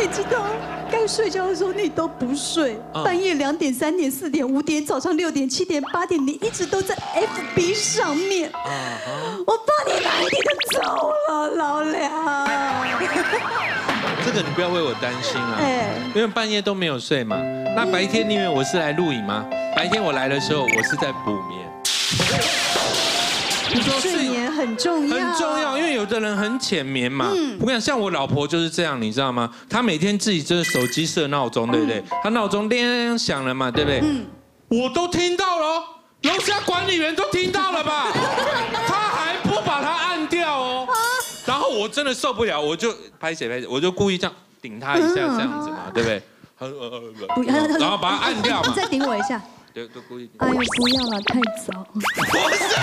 你知道该睡觉的时候你都不睡，半夜2点、3点、4点、5点，早上6点、7点、8点，你一直都在 FB 上面。我怕你哪一天就走了，老梁。 这个你不要为我担心啊，因为半夜都没有睡嘛。那白天你以为我是来录影吗？白天我来的时候，我是在补眠。 你说睡眠很重要， 很重要，因为有的人很浅眠嘛。我跟你讲，像我老婆就是这样，你知道吗？她每天自己就是手机设闹钟，对不对？她闹钟铃响了嘛，对不对？我都听到了，楼下管理员都听到了吧？她还不把它按掉哦。然后我真的受不了，我就拍写，我就故意这样顶她一下，这样子嘛，对不对？然后把它按掉嘛。 再顶我一下。 对，都故意。 哎呦，不要了，太早。 不是。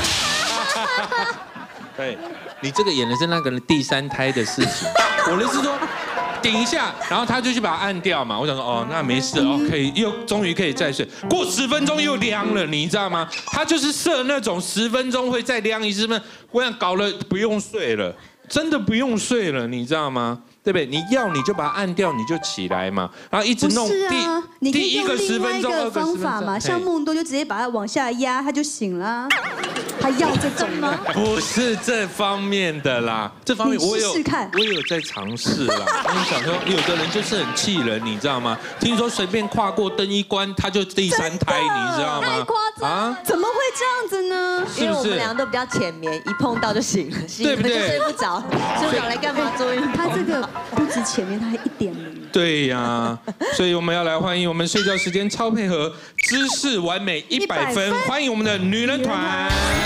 对，你这个演的是那个人第3胎的事情。我的是说，顶一下，然后他就去把它按掉嘛。我想说，哦，那没事哦，可以，终于可以再睡。过10分钟又亮了，你知道吗？他就是设那种10分钟会再亮一次，我想搞了不用睡了，真的不用睡了，你知道吗？对不对？你就把它按掉，你就起来嘛，然后一直弄第一个10分钟、2个10分钟方法嘛，像梦多就直接把它往下压，他就醒了。他要这种吗？ 不是这方面的啦，这方面我有在尝试啦。我想说，有的人就是很气人，你知道吗？听说随便跨过灯一关，他就第3胎，你知道吗？ 太夸张！怎么会这样子呢？ 因为我们俩都比较浅眠，一碰到就醒了， 对不对？ 就睡不着，睡不着来干嘛做运动？ 他这个不止前面，他还1点0。 对呀，所以我们要来欢迎我们睡觉时间超配合，姿势完美100分，欢迎我们的女人团。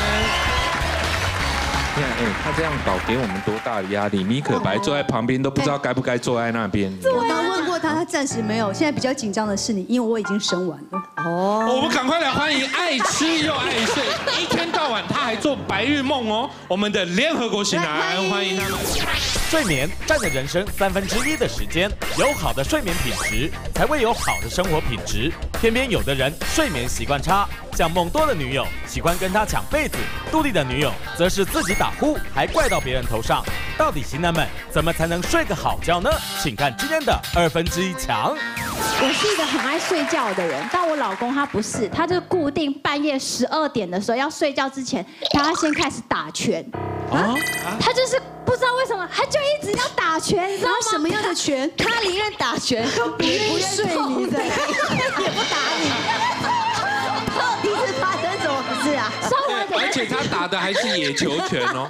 你看，他这样搞给我们多大的压力？米可白坐在旁边都不知道该不该坐在那边。 我刚问过他，他暂时没有。现在比较紧张的是你，因为我已经生完了。 我们赶快来欢迎爱吃又爱睡，一天到晚他还做白日梦哦，我们的联合国型男，欢迎他们。 睡眠占着人生1/3的时间，有好的睡眠品质，才会有好的生活品质。偏偏有的人睡眠习惯差，像梦多的女友喜欢跟他抢被子，杜丽的女友则是自己打呼，还怪到别人头上。到底型男们怎么才能睡个好觉呢？请看今天的1/2强。 我是一个很爱睡觉的人，但我老公他不是，他就固定半夜12点的时候要睡觉之前，他要先开始打拳。他就是不知道为什么，他就一直要打拳，你知道吗？ 什么样的拳？ 他宁愿打拳， 都不愿意睡你的， 也不打你。到底是发生什么事啊？ 而且他打的还是野球拳哦。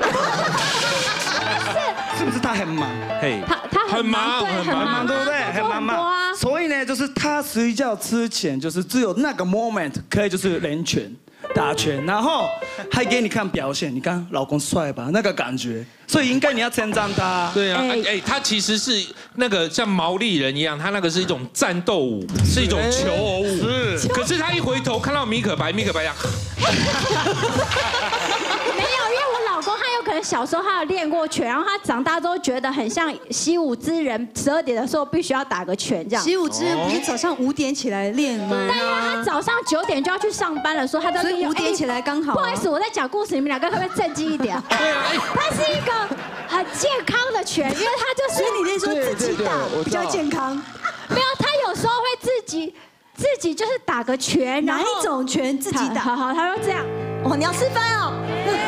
是不是他很忙？ 嘿， 他很忙， 很忙，对不对？很忙嘛。所以呢，就是他睡觉之前，就是只有那个 moment 可以就是练拳、打拳，然后还给你看表现。你看老公帅吧，那个感觉。所以应该你要称赞他。 对啊，他其实是那个像毛利人一样，他那个是一种战斗舞，是一种求偶舞。是。可是他一回头看到米可白这样。 没有，因为我老公他有可能小时候他有练过拳，然后他长大之后觉得很像习武之人，12点的时候必须要打个拳这样。 习武之人不是早上5点起来练吗？ 但因为他早上9点就要去上班了，所以他所以5点起来刚好。 不好意思，我在讲故事，你们两个可不可以正经一点？ 对啊， 他是一个很健康的拳，因为他就是。 所以你那时候自己打比较健康。 没有，他有时候会自己就是打个拳， 哪一种拳自己打？ 好，他说这样。 哦，你要示范哦。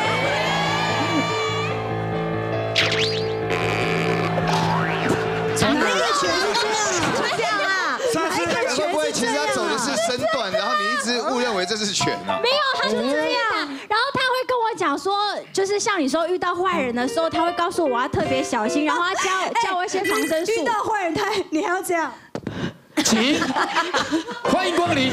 哪一个拳是这样啊？ 上次那个会不会其实他走的是身段，然后你一直误认为这是拳啊？ 没有，他是这样。然后他会跟我讲说，就是像你说遇到坏人的时候，他会告诉我要特别小心，然后他教我一些防身术。 遇到坏人你还要这样。 请，欢迎光临。为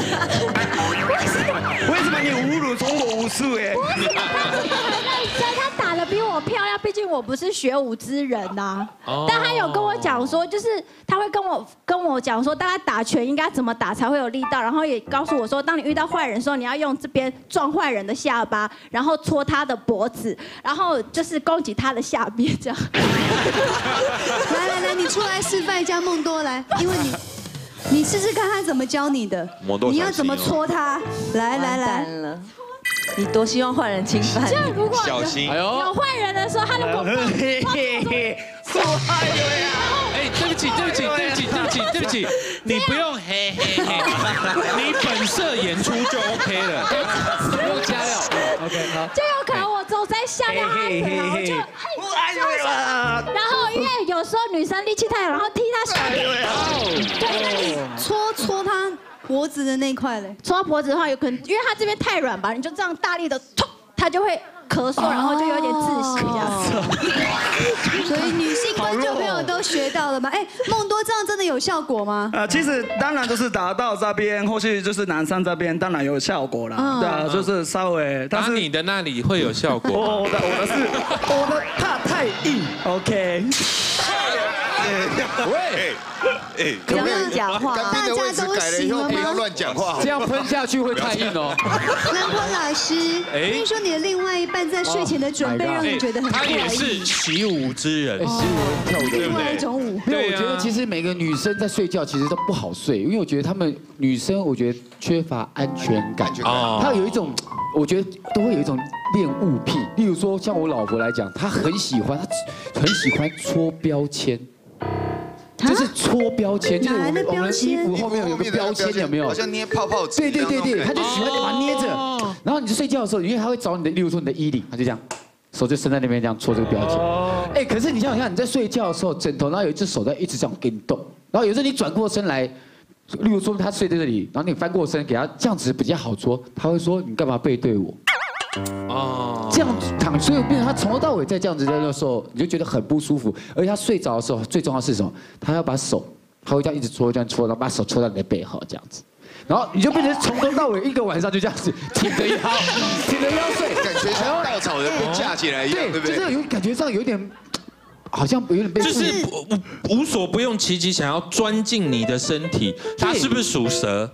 什么你侮辱中国武术？哎， 他打得比我漂亮，毕竟我不是学武之人呐。但他有跟我讲说，就是他会跟我讲说，大概打拳应该怎么打才会有力道，然后也告诉我说，当你遇到坏人的时候，你要用这边撞坏人的下巴，然后戳他的脖子，然后就是攻击他的下边这样。 来，你出来示范一下梦多来，因为你试试看他怎么教你的，你要怎么戳他？来， 你多希望坏人侵犯？ 就如果小心有坏人的时候，他如果对不起， 对不起，你不用嘿嘿嘿，你本色演出就 OK 了， 不用加料。OK， 好。 就有可能我走在下面，然后就然后因为有时候女生力气太小，然后踢她手。 对，那你戳他脖子的那块嘞？ 戳到脖子的话，有可能因为他这边太软吧，你就这样大力的戳，他就会咳嗽，然后就有点窒息这样子。 所以女性观众朋友都学到了吗？哎，梦多这样真的有效果吗？ 其实当然就是打到这边，或是就是男生这边，当然有效果啦。对啊，就是稍微， 但是你的那里会有效果。 我的怕太硬。OK。 喂， 不要乱讲话， 干冰的位置改了以后不要乱讲话， 这样喷下去会太硬哦。 南坤老师，听说你的另外一半在睡前的准备让你觉得很他也是习武之人， 习武跳舞的， 另外一种舞。 因为我觉得其实每个女生在睡觉其实都不好睡，因为我觉得她们女生我觉得缺乏安全感，她有一种。我觉得都会有一种恋物癖，例如说像我老婆来讲，她很喜欢戳标签，就是戳标签，就是我们衣服后面有个标签，有没有？ 好像捏泡泡纸。 对，她就喜欢把它捏着，然后你就睡觉的时候，因为她会找你的，例如说你的衣领，她就这样，手就伸在那边这样戳这个标签。哎，可是你想想看，你在睡觉的时候，枕头然后有一只手在一直这样给你动，然后有时候你转过身来。例如说他睡在这里，然后你翻过身给他，这样子比较好戳。他会说你干嘛背对我？哦，这样躺，所以变成他从头到尾在这样子的时候，你就觉得很不舒服。而且他睡着的时候，最重要是什么？他要把手，他会这样一直戳，这样戳，然后把手戳到你的背后这样子。然后你就变成从头到尾一个晚上就这样子挺着腰睡， 感觉像稻草人被架起来一样，对不对？ 就是有感觉上有点。好像有点被就是无所不用其极，想要钻进你的身体。他是不是属蛇？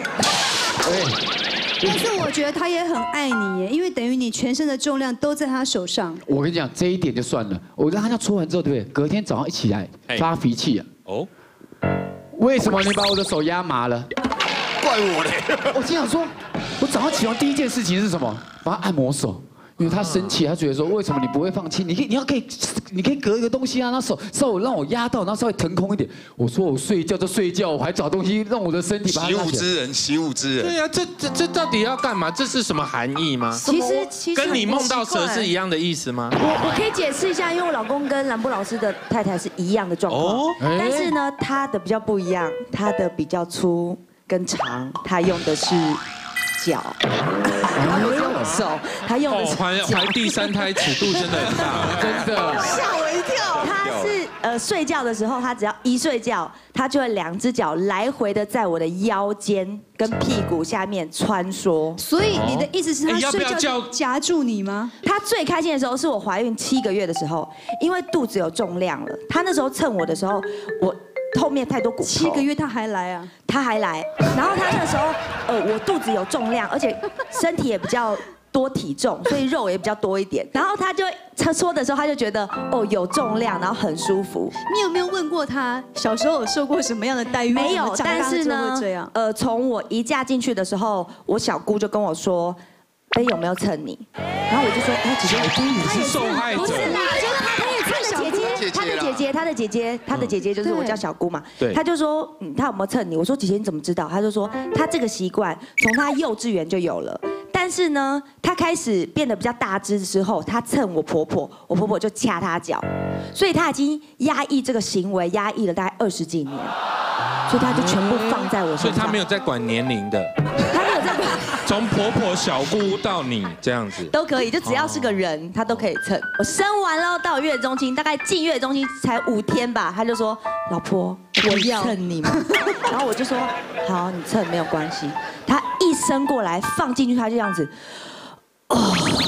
但是我觉得他也很爱你耶，因为等于你全身的重量都在他手上。 我跟你讲，这一点就算了。我让他搓完之后，对不对？隔天早上一起来发脾气啊！哦，为什么你把我的手压麻了？ 怪我嘞！ 我心想说，我早上起床第一件事情是什么？帮他按摩手。因为他生气，他觉得说为什么你不会放弃？你可以隔一个东西啊，那手稍微让我压到，然后稍微腾空一点。我说我睡觉就睡觉，我还找东西让我的身体把它习武之人，习武之人。 对啊，这到底要干嘛？这是什么含义吗？ 其实跟你梦到蛇是一样的意思吗？ 我可以解释一下，因为我老公跟兰波老师的太太是一样的状况，但是呢，他的比较不一样，他的比较粗跟长，他用的是脚。他不用手，他用的是怀第三胎尺度真的很大， 真的吓我一跳。他是睡觉的时候，他只要一睡觉，他就会两只脚来回的在我的腰间跟屁股下面穿梭。 所以你的意思是他睡觉夹住你吗？ 他最开心的时候是我怀孕7个月的时候，因为肚子有重量了。他那时候蹭我的时候，我后面太多骨头。 7个月他还来啊？ 他还来，然后他那时候我肚子有重量，而且身体也比较多体重，所以肉也比较多一点。然后他搓的时候，他就觉得有重量，然后很舒服。 你有没有问过他小时候有受过什么样的待遇？ 没有，但是呢，从我一嫁进去的时候，我小姑就跟我说，杯有没有蹭你？然后我就说，姐姐， 我是受害者。 不是啦，就是他也蹭姐姐，他的姐姐就是我叫小姑嘛。对。他就说，他有没有蹭你？我说姐姐你怎么知道？他就说他这个习惯从他幼稚园就有了。但是呢，他开始变得比较大只之后，他蹭我婆婆，我婆婆就掐他脚，所以他已经压抑这个行为，压抑了大概20几年，所以他就全部放在我身上。 所以他没有在管年龄的。 他没有在管。 从婆婆、小姑到你这样子都可以，就只要是个人，他都可以蹭。我生完了到月中心，大概进月中心才5天吧，他就说：“老婆，我要蹭你吗？”然后我就说：“好，你蹭没有关系。”他一伸过来放进去，他就这样子。哦，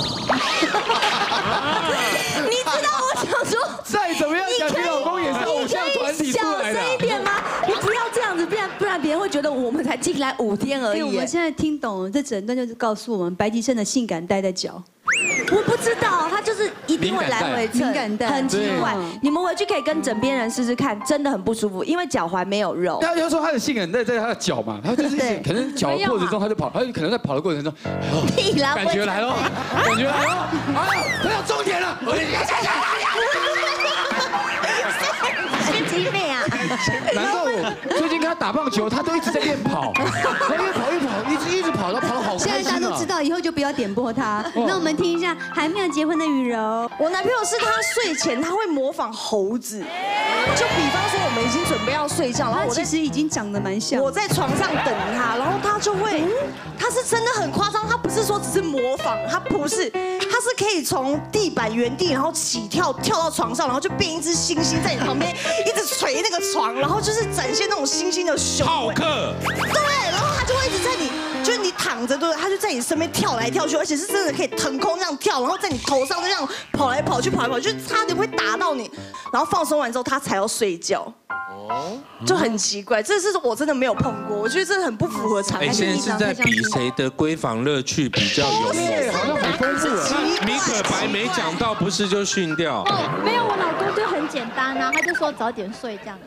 你知道我想说， 再怎么样讲，你老公也是偶像团体出来的。 小声一点吗？你不要这样子，不然别人会觉得我们才进来5天而已。 我们现在听懂了，这整段就是告诉我们白吉生的性感带在脚。 我不知道，他就是一定会来回蹭，很奇怪。你们回去可以跟枕边人试试看，真的很不舒服，因为脚踝没有肉。 他就说他的性感带在他的脚嘛，他就是可能脚的过程中他就跑，他可能在跑的过程中，感觉来了，感觉来了，他要终点了， 神经病啊！ 难怪我最近跟他打棒球，他都一直在练跑，他越跑越跑，一直跑，他跑得好现开心在大家都知道，以后就不要点播他。那我们听一下还没有结婚的雨柔。 我男朋友是他睡前他会模仿猴子，就比方说我们已经准备要睡觉，然后我其实已经长得蛮像。 我在床上等他，然后他就会，他是真的很夸张，他不是说只是模仿，他不是，他是可以从地板原地然后起跳到床上，然后就变一只猩猩在你旁边一直捶那个床，然后就是展现那种猩猩的雄伟。 浩克。 对，然后他就会一直在你，就是你躺着对不对？他就在你身边跳来跳去，而且是真的可以腾空这样跳，然后在你头上就这样跑来跑去，就差点会打到你。然后放松完之后，他才要睡觉。就很奇怪，这是我真的没有碰过，我觉得这很不符合常理。 现在是在比谁的闺房乐趣比较有趣， 好像很丰富。 米可白没讲到，不是就训掉？ 没有，我老公就很简单啊，他就说早点睡这样。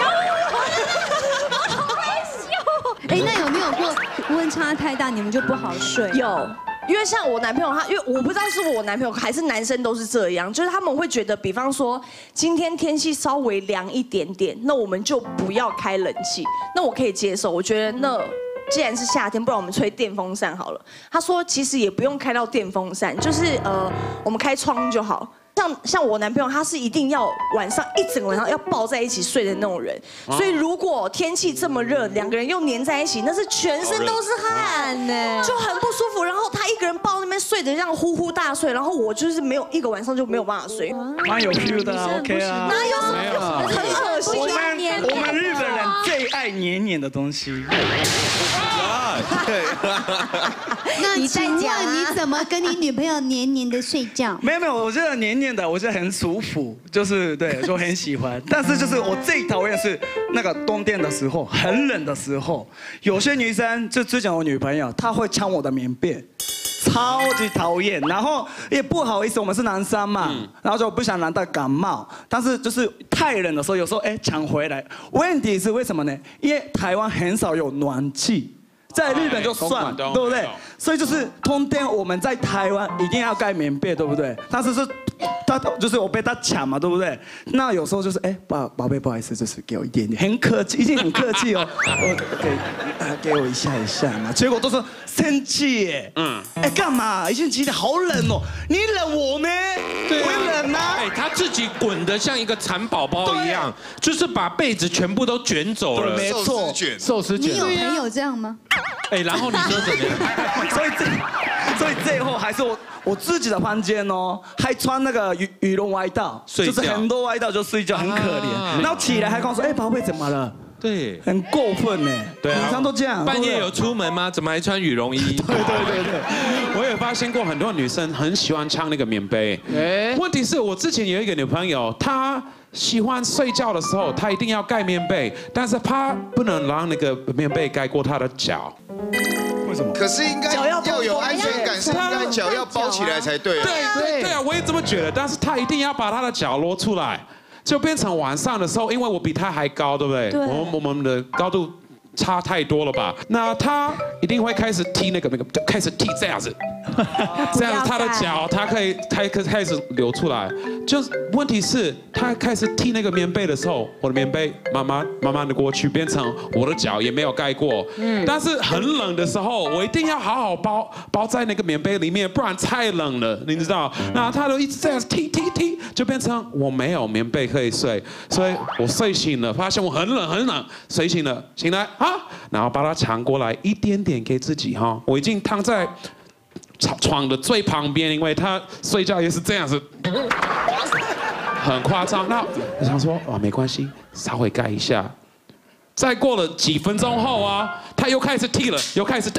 哎，那有没有过温差太大，你们就不好睡？ 有。因为像我男朋友他，因为我不知道是我男朋友还是男生都是这样，就是他们会觉得，比方说今天天气稍微凉一点点，那我们就不要开冷气，那我可以接受。我觉得那既然是夏天，不然我们吹电风扇好了。他说其实也不用开到电风扇，就是我们开窗就好。像我男朋友，他是一定要晚上一整个晚上要抱在一起睡的那种人，所以如果天气这么热，两个人又黏在一起，那是全身都是汗呢，就很不舒服。然后他一个人抱那边睡得这样呼呼大睡，然后我就是没有一个晚上就没有办法睡。 蛮有 feel 的啊 ，OK 啊。 哪有什么很恶心？ 我们日本人最爱黏黏的东西。 对。 那请问你怎么跟你女朋友黏黏的睡觉？ 没有，我觉得黏黏的，我觉得很舒服，就是对，就很喜欢。但是就是我最讨厌是那个冬天的时候，很冷的时候，有些女生就之前我女朋友，她会抢我的棉被。超级讨厌，然后也不好意思，我们是男生嘛，然后就不想让他感冒，但是就是太冷的时候，有时候抢回来。问题是为什么呢？因为台湾很少有暖气，在日本就算，对不对？所以就是冬天我们在台湾一定要盖棉被，对不对？但是他就是我被他抢嘛，对不对？那有时候就是宝贝不好意思，就是给我一点点，很客气，已经很客气哦，给我一下嘛，结果都是生气耶，干嘛？已经今天好冷哦，你冷我呢？对，我冷啊。 他自己滚得像一个蚕宝宝一样，就是把被子全部都卷走了， 没错， 寿司卷。 你有朋友这样吗？ 然后你说怎么样？ 所以最后还是我自己的房间哦，还穿那个羽绒外套，就是很多外套就睡觉，很可怜。然后起来还跟我说：“宝贝怎么了？” 对， 很过分呢。对啊，平常都这样。 半夜有出门吗？怎么还穿羽绒衣？ 对。 我有发现过很多女生很喜欢抢那个棉被。问题是我之前有一个女朋友，她喜欢睡觉的时候，她一定要盖棉被，但是她不能让那个棉被盖过她的脚。 为什么？ 可是应该要有安全感，是应该脚要包起来才对。 对啊，我也这么觉得。但是她一定要把她的脚露出来，就变成晚上的时候，因为我比她还高，对不对？我们的高度差太多了吧？那她一定会开始踢那个，就开始踢这样子，这样她的脚她可以开始流出来。就是问题是，她开始踢那个棉被的时候，我的棉被慢慢的过去，变成我的脚也没有盖过。但是很冷的时候，我一定要好好包在那个棉被里面，不然太冷了，你知道？那她都一直这样踢，就变成我没有棉被可以睡，所以我睡醒了，发现我很冷，睡醒了，醒来然后把它抢过来一点点给自己哈，我已经躺在床的最旁边，因为他睡觉也是这样子，很夸张。那我想说没关系，稍微盖一下。再过了几分钟后他又开始踢了，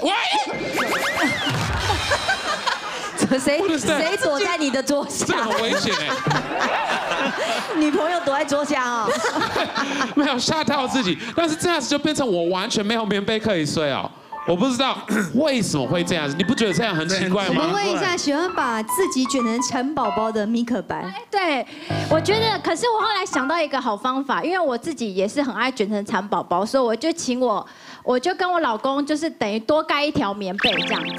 谁躲在你的桌下？ 这个很危险女朋友躲在桌下哦。 没有吓到自己，但是这样子就变成我完全没有棉被可以睡我不知道为什么会这样子，你不觉得这样很奇怪吗？ 我们问一下，喜欢把自己卷成蚕宝宝的米可白。 对，我觉得，可是我后来想到一个好方法，因为我自己也是很爱卷成蚕宝宝，所以我就跟我老公就是等于多盖一条棉被这样子。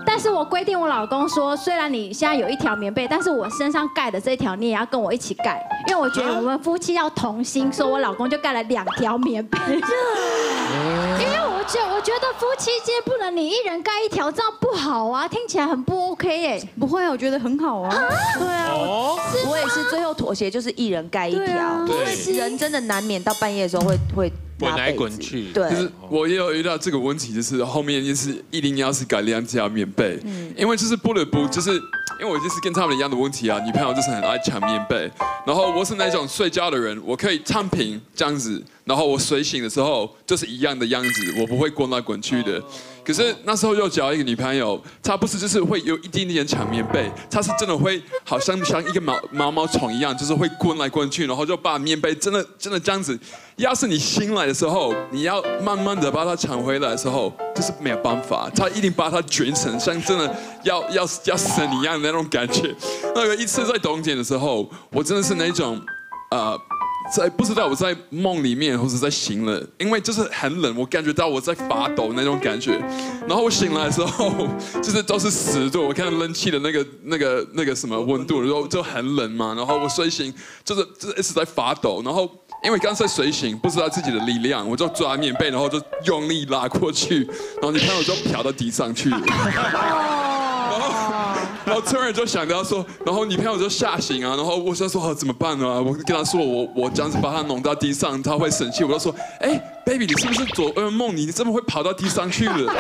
但是我规定我老公说，虽然你现在有1条棉被，但是我身上盖的这条你也要跟我一起盖，因为我觉得我们夫妻要同心，所以我老公就盖了2条棉被。因为我觉得夫妻间不能你一人盖1条，这样不好啊，听起来很不 OK 哎。 不会啊，我觉得很好啊。 对啊，我也是最后妥协，就是1人盖1条，因为人真的难免到半夜的时候会滚来滚去。 对， 就是我也有遇到这个问题，就是后面就是一定要是改2条棉被，因为就是不得不就是因为我就是跟他们一样的问题啊，女朋友就是很爱抢棉被，然后我是那种睡觉的人，我可以躺平这样子，然后我睡醒的时候就是一样的样子，我不会滚来滚去的。可是那时候又交一个女朋友，她不是就是会有一点点抢棉被，她是真的会好像一个毛虫一样，就是会滚来滚去，然后就把棉被真的这样子。要是你醒来的时候，你要慢慢的把它抢回来的时候，就是没有办法，她一定把它卷成像真的要死你一样的那种感觉。那有一次在冬天的时候，我真的是那种不知道我在梦里面或者在醒了，因为就是很冷，我感觉到我在发抖那种感觉。然后我醒来的时候，就是都是10度，我看冷气的那个什么温度，然后就很冷嘛。然后我睡醒就是一直在发抖，然后因为刚才睡醒不知道自己的力量，我就抓棉被，然后就用力拉过去，然后女朋友就飘到地上去了。然后突然就想到说，然后女朋友就吓醒啊，然后我想说怎么办呢？我跟她说我这样子把她弄到地上，她会生气。我就说，baby， 你是不是做噩梦？你怎么会跑到地上去了？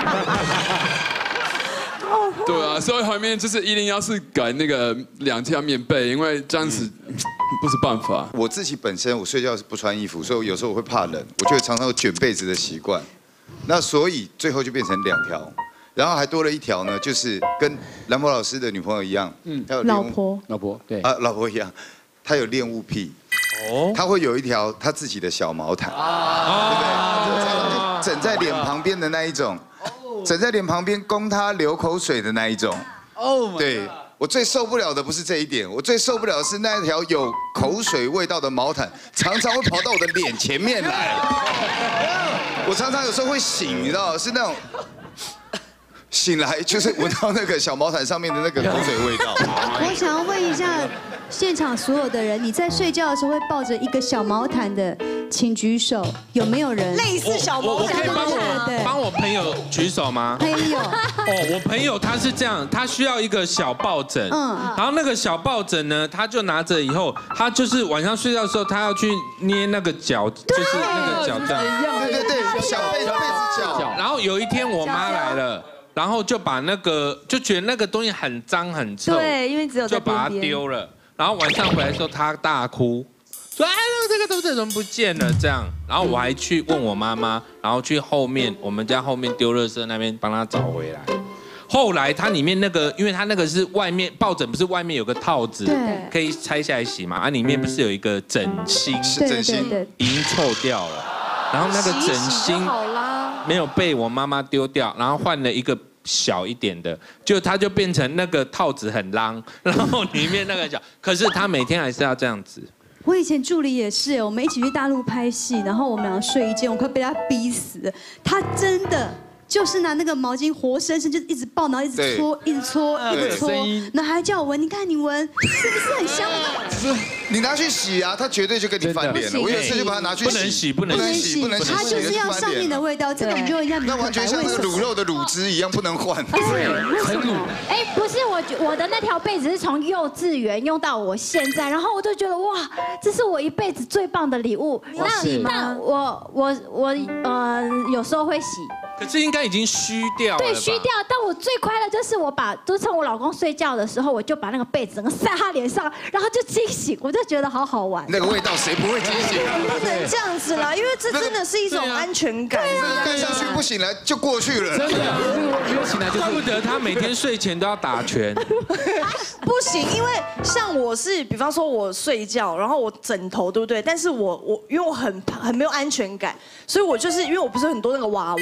对啊，所以后面就是一定要是改那个2条棉被，因为这样子不是办法。 我自己本身我睡觉是不穿衣服，所以有时候我会怕冷，我就会常常有卷被子的习惯。那所以最后就变成2条。然后还多了1条呢，就是跟兰博老师的女朋友一样，他有老婆对啊，老婆一样，他有恋物癖，他会有1条他自己的小毛毯，对不对？枕在脸旁边的那一种，枕在脸旁边供他流口水的那一种。对，我最受不了的不是这一点，我最受不了的是那一条有口水味道的毛毯，常常会跑到我的脸前面来。我常常有时候会醒，你知道，是那种。醒来就是闻到那个小毛毯上面的那个口水味道。 我想要问一下现场所有的人，你在睡觉的时候会抱着一个小毛毯的，请举手，有没有人？ 类似小毛毯， 我可以帮我朋友举手吗？ 朋友。 我朋友他是这样，他需要一个小抱枕，然后那个小抱枕呢，他就拿着以后，他就是晚上睡觉的时候，他要去捏那个脚，就是那个脚这样。 对，小被子脚。 然后有一天我妈来了。然后就把那个就觉得那个东西很脏很臭， 对，因为只有就把它丢了。然后晚上回来的时候，她大哭，说：“哎，这个东西怎么不见了？”这样，然后我还去问我妈妈，然后去后面我们家后面丢垃圾那边帮她找回来。后来它里面那个，因为它那个是外面抱枕，不是外面有个套子，可以拆下来洗嘛？里面不是有一个枕芯， 枕芯已经臭掉了，然后那个枕芯没有被我妈妈丢掉，然后换了一个小一点的，就它就变成那个套子很浪，然后里面那个小，可是他每天还是要这样子。 我以前助理也是，我们一起去大陆拍戏，然后我们两个睡一间，我快被他逼死了。他真的就是拿那个毛巾活生生就一直抱，然后一直搓，一直搓，一直搓，然后还叫我闻，你看你闻是不是很香？ 你拿去洗啊，他绝对就跟你翻脸了。我有一次就把它拿去洗， 不能洗， 它就是要上面的味道，这个你就要那完全像那个卤肉的卤汁一样，不能换。 很卤。不是我的那条被子是从幼稚园用到我现在，然后我就觉得哇，这是我一辈子最棒的礼物。那我有时候会洗。 可是应该已经虚掉了。 对，虚掉。但我最快乐就是都趁我老公睡觉的时候，我就把那个被子整个塞他脸上，然后就惊醒，我就觉得好好玩。 那个味道谁不会惊醒？ 不能这样子啦，因为这真的是一种安全感。 盖上去不醒来就过去了。 真的，没有醒来就怪不得他每天睡前都要打拳。 不行，因为像我是，比方说我睡觉，然后我枕头对不对？但是我因为我很没有安全感，所以我就是因为我不是很多那个娃娃嘛。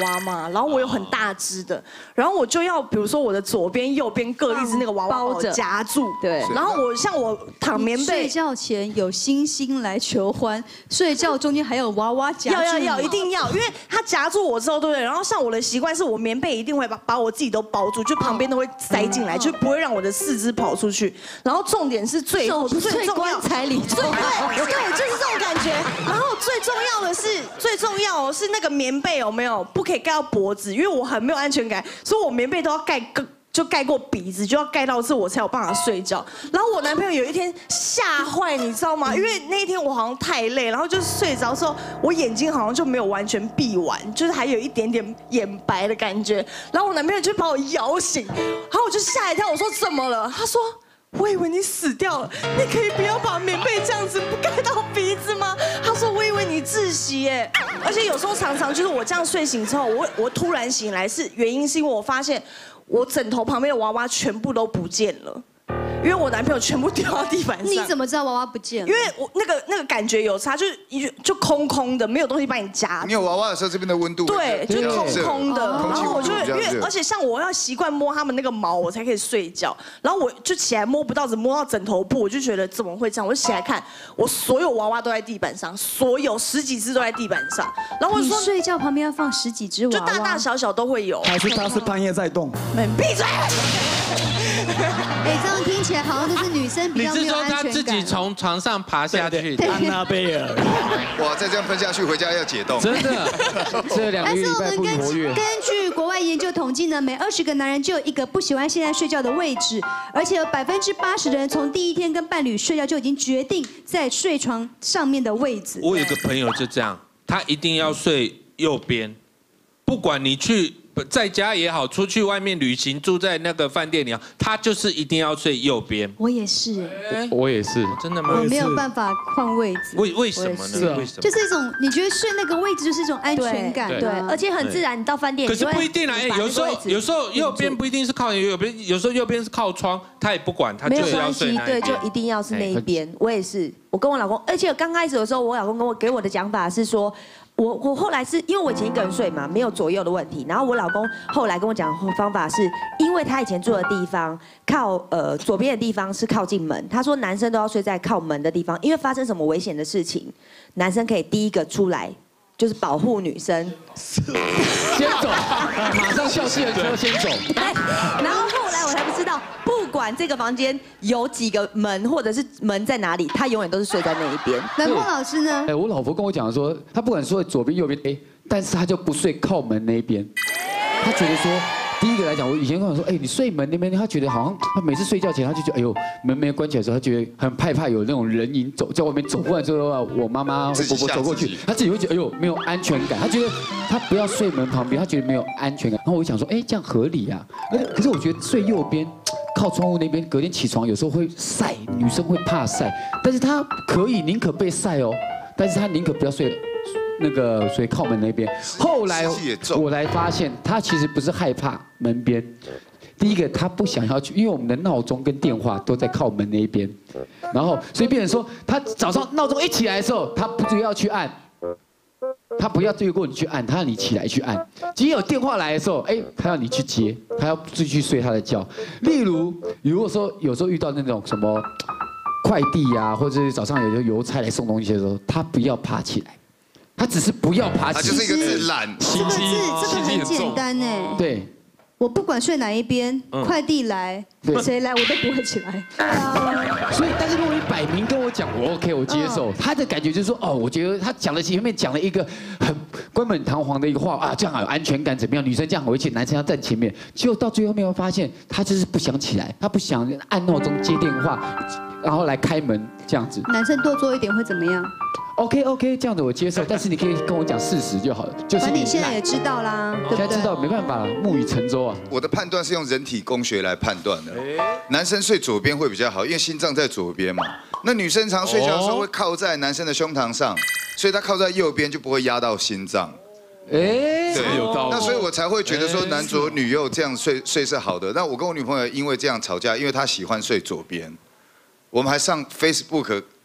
嘛，然后我有很大只的，然后我就要比如说我的左边、右边各一只那个娃娃包着夹住， 对。 然后我躺棉被， 睡觉前有星星来求欢，睡觉中间还有娃娃夹住， 要一定要，因为它夹住我之后，对不对？然后像我的习惯是我棉被一定会把我自己都包住，就旁边都会塞进来，就不会让我的四肢跑出去。然后重点是最重要彩礼， 对，就是这种感觉。然后最重要的是那个棉被有没有不可以盖到脖子，因为我很没有安全感，所以我棉被都要盖过鼻子，就要盖到这我才有办法睡觉。然后我男朋友有一天吓坏，你知道吗？因为那一天我好像太累，然后就是睡着之后，我眼睛好像就没有完全闭完，就是还有一点点眼白的感觉。然后我男朋友就把我摇醒，然后我就吓一跳，我说怎么了？他说。我以为你死掉了，你可以不要把棉被这样子不盖到鼻子吗？他说我以为你窒息耶，而且有时候常常就是我这样睡醒之后，我突然醒来原因是因为我发现我枕头旁边的娃娃全部都不见了。因为我男朋友全部掉到地板上。 你怎么知道娃娃不见了？ 因为我那个感觉有差，就空空的，没有东西把你夹。 你有娃娃的时候，这边的温度对，就空空的。 然后我就因为而且像我要习惯摸他们那个毛，我才可以睡觉。然后我就起来摸不到，只摸到枕头部，我就觉得怎么会这样？我就起来看，我所有娃娃都在地板上，所有10几只都在地板上。然后我就说， 睡觉旁边要放10几只娃娃， 就大大小小都会有。 还是他是半夜在动？ 闭嘴！ 哎，这样听起来好像就是女生比较没有安全感。 你是说他自己从床上爬下去？ 安娜贝尔。 哇，再这样分下去，回家要解冻。 真的，这2个月礼拜不活跃。 根据国外研究统计呢，每20个男人就有1个不喜欢现在睡觉的位置，而且有80%的人从第一天跟伴侣睡觉就已经决定在睡床上面的位置。 我有个朋友就这样，他一定要睡右边，不管你去。在家也好，出去外面旅行，住在那个饭店里，他就是一定要睡右边。 我也是， 我也是， 真的吗？ 我没有办法换位置。 为什么呢？为什么？ 就是一种你觉得睡那个位置就是一种安全感， 对，而且很自然。你到饭店， 可是不一定啦，有时候右边不一定是靠右边，有时候右边是靠窗，他也不管，他就是要睡那一边。 对，就一定要是那一边。我也是，我跟我老公，而且刚开始的时候，我老公给我的讲法是说。我后来是因为我以前一个人睡嘛，没有左右的问题。然后我老公后来跟我讲的方法是，因为他以前住的地方靠左边的地方是靠近门，他说男生都要睡在靠门的地方，因为发生什么危险的事情，男生可以第一个出来，就是保护女生。 先走，马上校气的时候先走。 然后后来我才不知道，不管这个房间有几个门，或者是门在哪里，他永远都是睡在那一边。 南风老师呢？ 我老婆跟我讲说，她不管睡左边右边，但是她就不睡靠门那边。她觉得说，第一个来讲，我以前跟我说，你睡门那边，她觉得好像她每次睡觉前，她就觉得，哎呦，门没关起来的时候，她觉得很害怕有那种人影走在外面走过来之后，我妈妈或婆婆走过去，她自己会觉得，哎呦，没有安全感。她觉得她不要睡门旁边，她觉得没有安全感。然后我就想说，这样合理啊。可是我觉得睡右边。靠窗户那边，隔天起床有时候会晒，女生会怕晒，但是她可以宁可被晒哦，但是她宁可不要睡睡靠门那边。后来我才发现，她其实不是害怕门边，第一个她不想要去，因为我们的闹钟跟电话都在靠门那一边，然后所以变成说，她早上闹钟一起来的时候，她不要去按。他不要对过你去按，他要你起来去按。今天有电话来的时候，他要你去接，他要自己去睡他的觉。例如说有时候遇到那种什么快递啊，或者是早上有邮差来送东西的时候，他不要爬起来，他只是不要爬起来。 他就是一个字懒， 这个很简单哎。 对。 我不管睡哪一边，快递来，谁来我都不会起来。对啊。 所以，但是如果你摆明跟我讲，我 OK， 我接受。他的感觉就是说，我觉得他前面讲了一个很冠冕堂皇的一个话啊，这样有安全感怎么样？女生这样回去，男生要站前面。结果到最后面会发现，他就是不想起来，他不想按闹钟接电话，然后来开门这样子。 男生多做一点会怎么样 ？OK， 这样子我接受，但是你可以跟我讲事实就好了，就是你现在也知道啦， 现在知道没办法了，木已成舟啊。 我的判断是用人体工学来判断的，男生睡左边会比较好，因为心脏在左边嘛。那女生常睡觉的时候会靠在男生的胸膛上，所以她靠在右边就不会压到心脏。对， 有道理。 那所以我才会觉得说男左女右这样睡是好的。那我跟我女朋友因为这样吵架，因为她喜欢睡左边，我们还上 Facebook。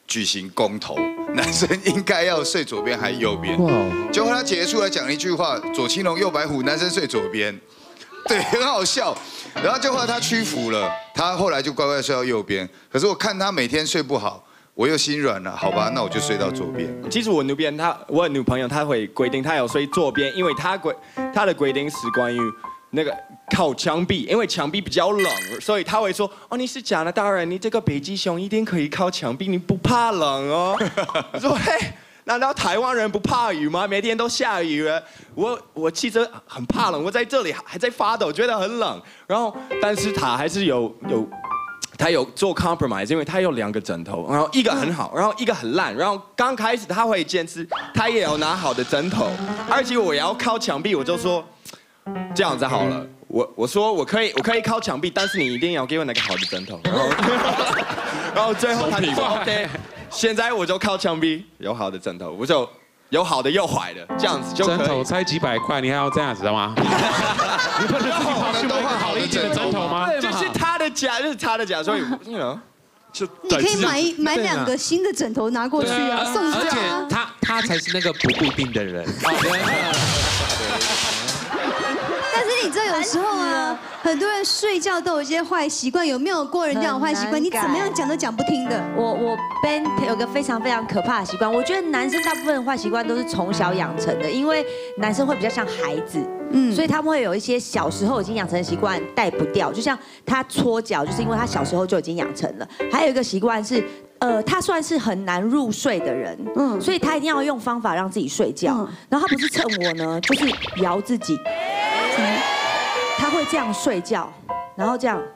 举行公投，男生应该要睡左边还是右边？结果他姐姐出来讲了一句话：左青龙右白虎，男生睡左边。对，很好笑。然后就后来他屈服了，他后来就乖乖睡到右边。可是我看他每天睡不好。 我又心软了，好吧，那我就睡到左边。 其实我女朋友她会规定她要睡左边，因为她的规定是关于那个靠墙壁，因为墙壁比较冷，所以她会说哦你是加拿大人，你这个北极熊一定可以靠墙壁，你不怕冷哦。我说嘿，难道台湾人不怕雨吗？每天都下雨了，我其实很怕冷，我在这里还在发抖，觉得很冷。然后但是她还是他有做 compromise， 因为他有2个枕头，然后一个很好，然后一个很烂。然后刚开始他会坚持，他也有拿好的枕头，而且我也要靠墙壁，我就说这样子好了。我说我可以靠墙壁，但是你一定要给我那个好的枕头。然后最后他就说 OK， 现在我就靠墙壁，有好的枕头，我就有好的有坏的，这样子就可以。 枕头才几百块，你还要这样子的吗？你不能自己跑去买好一点的枕头吗？ 就是他的家，就是他的家，所以就你可以买2个新的枕头拿过去啊，送而且他才是那个不固定的人。 但是你知道有时候啊，很多人睡觉都有一些坏习惯，有没有过人这样的坏习惯？你怎么样讲都讲不听的。 我 Ben 有个非常非常可怕的习惯，我觉得男生大部分的坏习惯都是从小养成的，因为男生会比较像孩子。所以他们会有一些小时候已经养成的习惯带不掉，就像他搓脚，就是因为他小时候就已经养成了。还有一个习惯是，他算是很难入睡的人，所以他一定要用方法让自己睡觉。然后他不是蹭我呢，就是摇自己，他会这样睡觉，然后这样，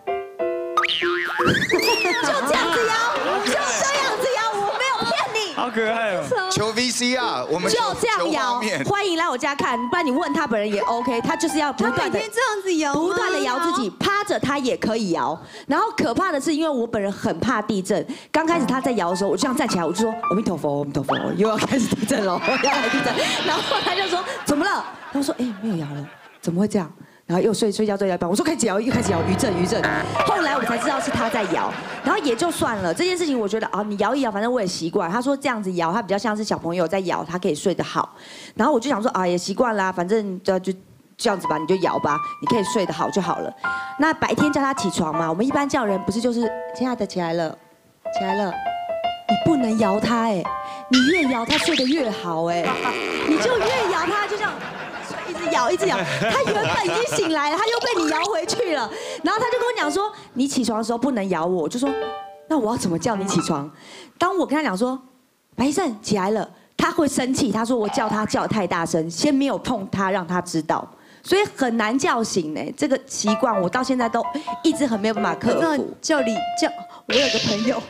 就这样子摇，就这样子摇，我没有骗你。 好可爱哦！ 求 VCR， 我们就这样摇，欢迎来我家看，不然你问他本人也 OK， 他就是要不断的这样子摇， 不断的摇自己，趴着他也可以摇。然后可怕的是，因为我本人很怕地震，刚开始他在摇的时候，我就这样站起来，我就说阿弥陀佛，阿弥陀佛，又要开始地震了，要来地震。然后他就说怎么了？他说哎没有摇了，怎么会这样？然后又睡觉一半，我说开始摇，又开始摇，余震。后来我才知道是他在摇，然后也就算了。这件事情我觉得啊，你摇一摇，反正我也习惯。他说这样子摇，他比较像是小朋友在摇，他可以睡得好。然后我就想说啊，也习惯啦，反正就这样子吧，你就摇吧，你可以睡得好就好了。那白天叫他起床嘛，我们一般叫人不是就是亲爱的起来了，起来了，你不能摇他哎，你越摇他睡得越好哎，你就越摇他就这样。一直摇，他原本已经醒来了，他又被你摇回去了。然后他就跟我讲说，你起床的时候不能摇我。我就说，那我要怎么叫你起床？当我跟他讲说，白医生起来了，他会生气。他说我叫他叫太大声，先没有碰他，让他知道。所以很难叫醒哎，这个习惯我到现在都一直很没有办法克服。叫，我有个朋友。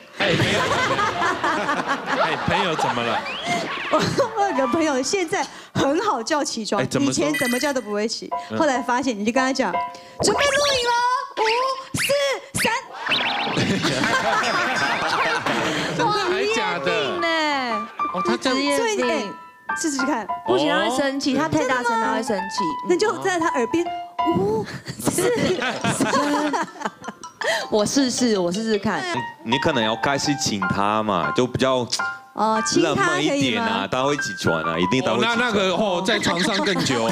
朋友怎么了？ 我有个朋友现在很好叫起床，以前怎么叫都不会起，后来发现你就跟他讲，准备录影了，5、4、3。 真的还假的？ 呢？ 哦，他这样， 所以你试试看， 不行，他会生气，他太大声他会生气， 那就在他耳边，5、4、3。 我试试看。 你可能要开始请他嘛，就比较亲他可以吗？ 一点啊，他会起床啊，一定他会起床。 那个在床上更久。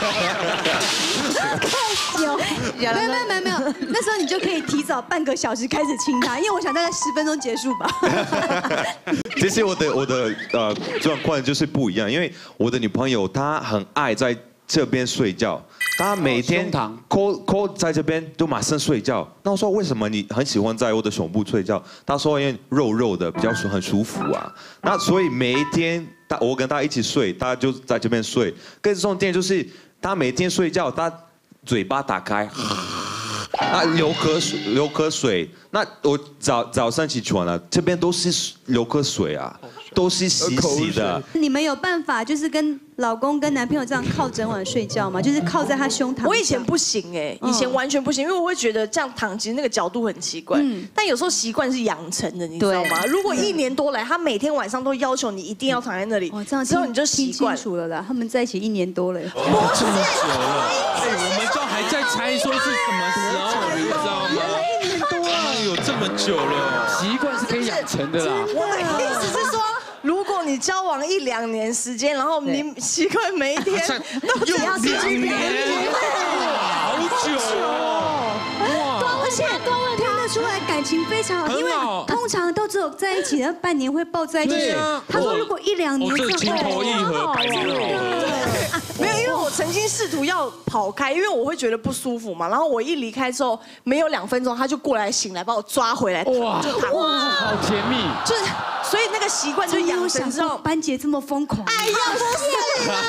太久，没有，那时候你就可以提早半个小时开始亲他，因为我想大概10分钟结束吧。 其实我的状况就是不一样，因为我的女朋友她很爱在这边睡觉。他每天抠在这边就马上睡觉。那我说为什么你很喜欢在我的胸部睡觉？他说因为肉肉的比较很舒服啊。那所以每一天我跟他一起睡，他就在这边睡。更重点就是他每天睡觉，他嘴巴打开，流口水。那我早上起床了，这边都是流口水啊。都是洗的。 你们有办法就是跟老公跟男朋友这样靠整晚睡觉吗？就是靠在他胸膛。 我以前不行哎，以前完全不行，因为我会觉得这样躺其实那个角度很奇怪。但有时候习惯是养成的，你知道吗？如果1年多来，他每天晚上都要求你一定要躺在那里，这样之后你就习惯了啦。他们在一起1年多了， 这么久了，我们都还在猜说是什么时候，你知道吗？ 1年多了。 有这么久了， 习惯是可以养成的啦。 我的意思是说，如果你交往1-2年时间，然后你习惯每一天都只要2年， 好久哦！ 而且听得出来感情非常好，因为通常都只有在一起的半年会抱在一起。他说如果1-2年， 这情投意合，百年好合。 没有，因为我曾经试图要跑开，因为我会觉得不舒服嘛。然后我一离开之后，没有2分钟，他就过来醒来把我抓回来， 哇，好甜蜜。 就是，所以那个习惯就养成之后， 班杰这么疯狂。 哎呀，不是啦！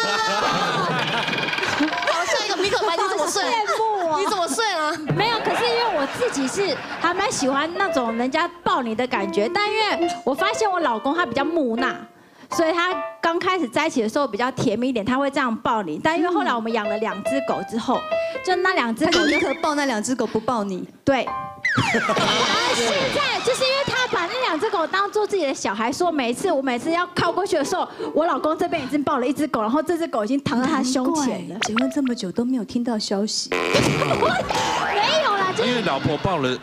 好，下一个米可班，你怎么睡？你怎么睡啊？ 没有，可是因为我自己是还蛮喜欢那种人家抱你的感觉，但因为我发现我老公他比较木讷。所以他刚开始在一起的时候比较甜蜜一点，他会这样抱你。但因为后来我们养了2只狗之后，就那2只狗就可抱那2只狗不抱你。 对。现在就是因为他把那2只狗当做自己的小孩，说我每次要靠过去的时候，我老公这边已经抱了1只狗，然后这只狗已经躺在他胸前了。 结婚这么久都没有听到消息。 没有啦， 因为老公抱了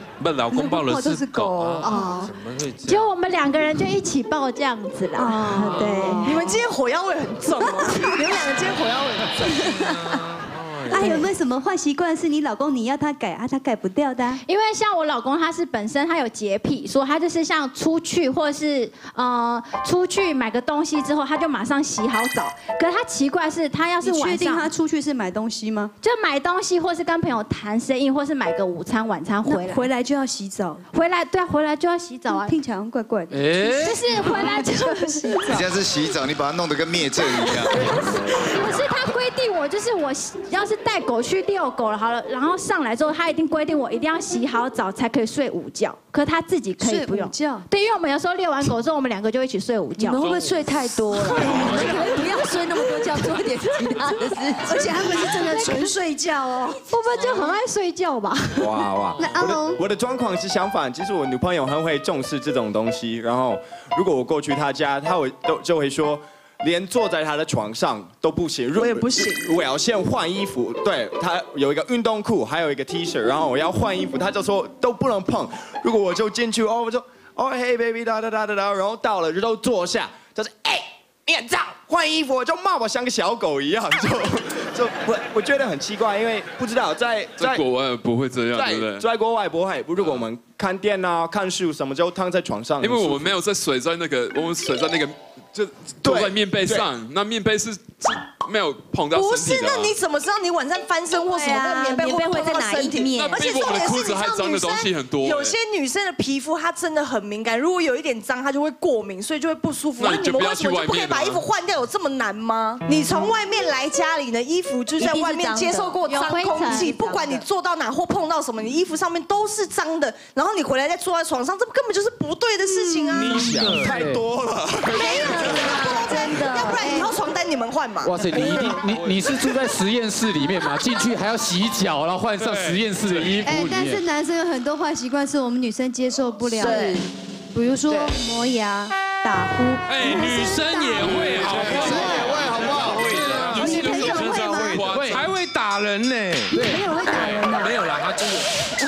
4狗啊，怎么会这样？ 就我们2个人就一起抱这样子啦。对， 你们今天火药味很重哦，你们2个今天火药味很重。 啊，有没有什么坏习惯是你老公你要他改啊，他改不掉的？ 因为像我老公他是本身他有洁癖，所以他就是像出去或是出去买个东西之后，他就马上洗好澡。可是他奇怪是，他要是晚上， 你确定他出去是买东西吗？ 就买东西，或是跟朋友谈生意，或是买个午餐晚餐回来就要洗澡。 回来就要洗澡啊， 听起来好像怪怪的。 就是回来就要洗澡。 你现在是洗澡，你把它弄得跟灭证一样。 可是他规定我，就是我要是带狗去遛狗了，好了，然后上来之后，他一定规定我一定要洗好澡才可以睡午觉，可是他自己可以不用。对，因为我们有时候遛完狗之后，我们2个就一起睡午觉。 你们会不会睡太多了？不要睡那么多觉，做一点其他的事情。 而且他们是真的纯睡觉哦， 会不会就很爱睡觉吧？ 哇！我的状况是相反，其实我女朋友很会重视这种东西，然后如果我过去她家，她就会说。连坐在他的床上都不行， 我也不行， 我要先换衣服。对，他有一个运动裤，还有一个 T 恤，然后我要换衣服，他就说都不能碰。如果我就进去，我就hey baby 哒，然后到了就都坐下，就是你很脏，换衣服我就骂我像个小狗一样，我觉得很奇怪，因为不知道在国外不会这样，对不对？ 在国外不会，如果我们看电啊、看书什么，就躺在床上。 因为我们没有睡在那个，我们睡在那个。就坐在面被上，那面被是没有碰到身体的。 不是，那你怎么知道你晚上翻身或什么，那棉被会在哪一面？ 而且重点是，你知道有些女生的皮肤她真的很敏感，如果有一点脏，她就会过敏，所以就会不舒服。那你们为什么就不可以把衣服换掉？有这么难吗？你从外面来家里的衣服就在外面接受过脏空气，不管你坐到哪或碰到什么，你衣服上面都是脏的。然后你回来再坐在床上，这根本就是不对的事情啊！ 你想太多了， 没有。真的，要不然以后床单你们换嘛。 哇塞，你是住在实验室里面嘛？进去还要洗脚，然后换上实验室的衣服。 但是男生有很多坏习惯是我们女生接受不了的，比如说磨牙、打呼。 女生也会，好不好？ 你朋友会吗？ 还会打人呢。 没有会打人的。 没有啦，他就是。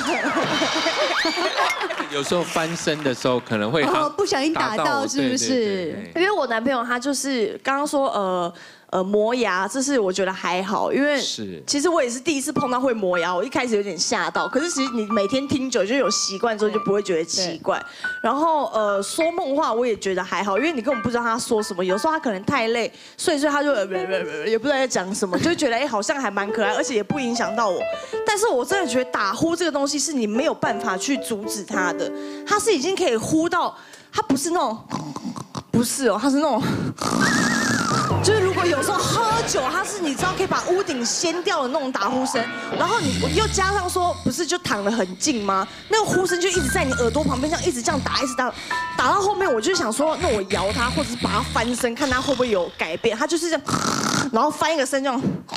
有时候翻身的时候可能会不小心打到，是不是？ 因为我男朋友他就是刚刚说磨牙，这是我觉得还好，因为其实我也是第一次碰到会磨牙，我一开始有点吓到，可是其实你每天听久就有习惯之后就不会觉得奇怪。然后说梦话我也觉得还好，因为你根本不知道他说什么，有时候他可能太累，所以他就也不知道在讲什么，就觉得好像还蛮可爱，而且也不影响到我。但是我真的觉得打呼这个东西是你没有办法去阻止他的，他是已经可以呼到，他不是那种，不是哦，他是那种。就是如果有时候喝酒，他是你知道可以把屋顶掀掉的那种打呼声，然后你又加上说不是就躺得很近吗？那个呼声就一直在你耳朵旁边这样一直这样打，一直打，打到后面我就想说，那我摇他或者是把他翻身，看他会不会有改变。他就是这样，然后翻一个身这样，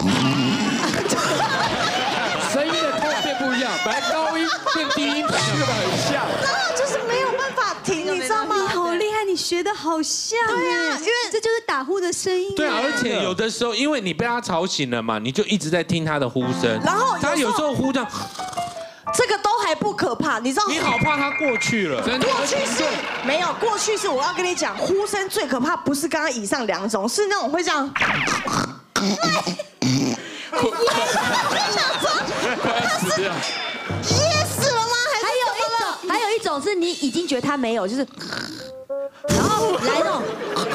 声音的突然变不一样，本来高音变低音，这个很像。 就是没有办法停，你知道吗？ 你好厉害，你学的好像。 对啊，因为这就是打呼的声音。 对啊，而且有的时候，因为你被他吵醒了嘛，你就一直在听他的呼声。 然后他有时候呼这样。 这个都还不可怕，你知道？ 你好怕他过去了， 过去是没有，过去是我要跟你讲，呼声最可怕不是刚刚以上2种，是那种会这样。我想说，他是噎死了吗？ 还有一种是你已经觉得他没有，就是，然后来那种，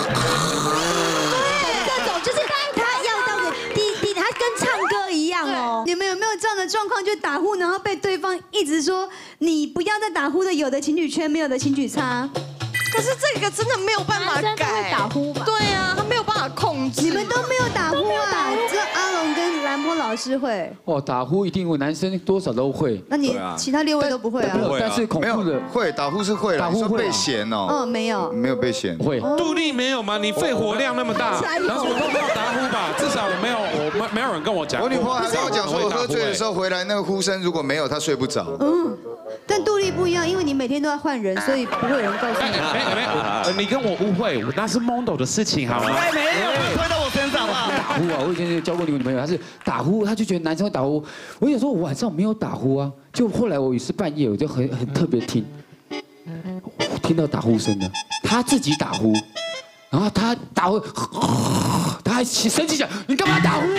这种就是他要到个低，他跟唱歌一样哦。 你们有没有这样的状况？就打呼，然后被对方一直说你不要再打呼的，有的情侣圈，没有的情侣差。 可是这个真的没有办法改。 打呼吧？ 对啊，他没有办法控制。 你们都没有打呼啊？只有阿龙跟兰波老师会。 哦，打呼一定会，男生多少都会。 那你其他6位都不会啊？ 没有，但是恐怖的会打呼是会，打呼会被嫌哦。 没有， 没有被嫌。 会。 杜丽没有吗？你肺活量那么大， 但是我都没有打呼吧？至少我没有人跟我讲。 我女朋友还跟我讲说，我喝醉的时候回来那个呼声如果没有，她睡不着。 但杜丽不一样，因为你每天都在换人，所以不会有人告诉你。 你跟我误会，那是 Mondo 的事情，好吗？ 没有，推到我身上了。 打呼啊！我以前交过女朋友，她是打呼，她就觉得男生会打呼。我想说，我晚上没有打呼啊。就后来我有一次半夜，我就很特别听到打呼声的，她自己打呼，然后她打呼，她还生气讲：“你干嘛打呼？”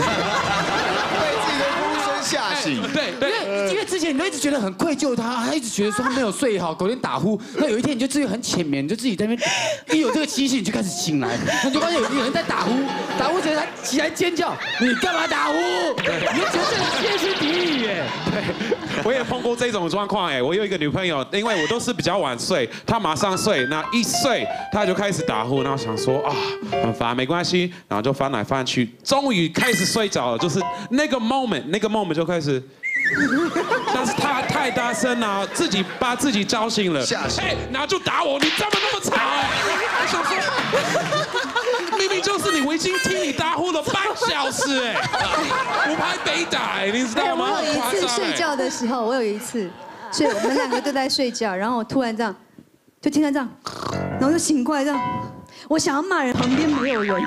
吓醒， 对，因为之前你都一直觉得很愧疚他一直觉得说他没有睡好，隔天打呼。那有一天你就自己很浅眠，你就自己在那边一有这个气息，你就开始醒来，那你就发现有人在打呼，觉得他起来尖叫，你干嘛打呼？你就觉得这歇斯底里耶。 对，我也碰过这种状况哎，我有一个女朋友，因为我都是比较晚睡，她马上睡，那一睡她就开始打呼，然后想说啊很烦，没关系，然后就翻来翻去，终于开始睡着了，就是那个 moment 就开始。但是他太大声了，自己把自己叫醒了。哎，然后就打我，你怎么那么吵？我想说，明明就是你，我已经听你打呼了半小时哎，我拍北打哎，你知道吗？ 我有一次睡觉的时候，我们2个都在睡觉，然后我突然这样，就听到这样，然后就醒过来这样，我想要骂人，旁边没有人。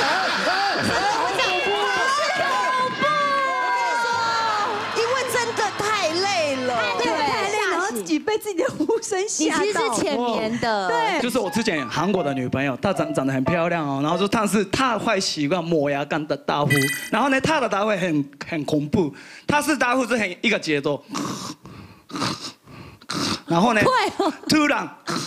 被自己的呼声吓到， 你其实是浅眠的， 对， 就是我之前韩国的女朋友，她长得很漂亮哦，然后说但是她坏习惯磨牙干的打呼，然后呢她的打呼很恐怖，她是打呼是一个节奏，然后呢突然，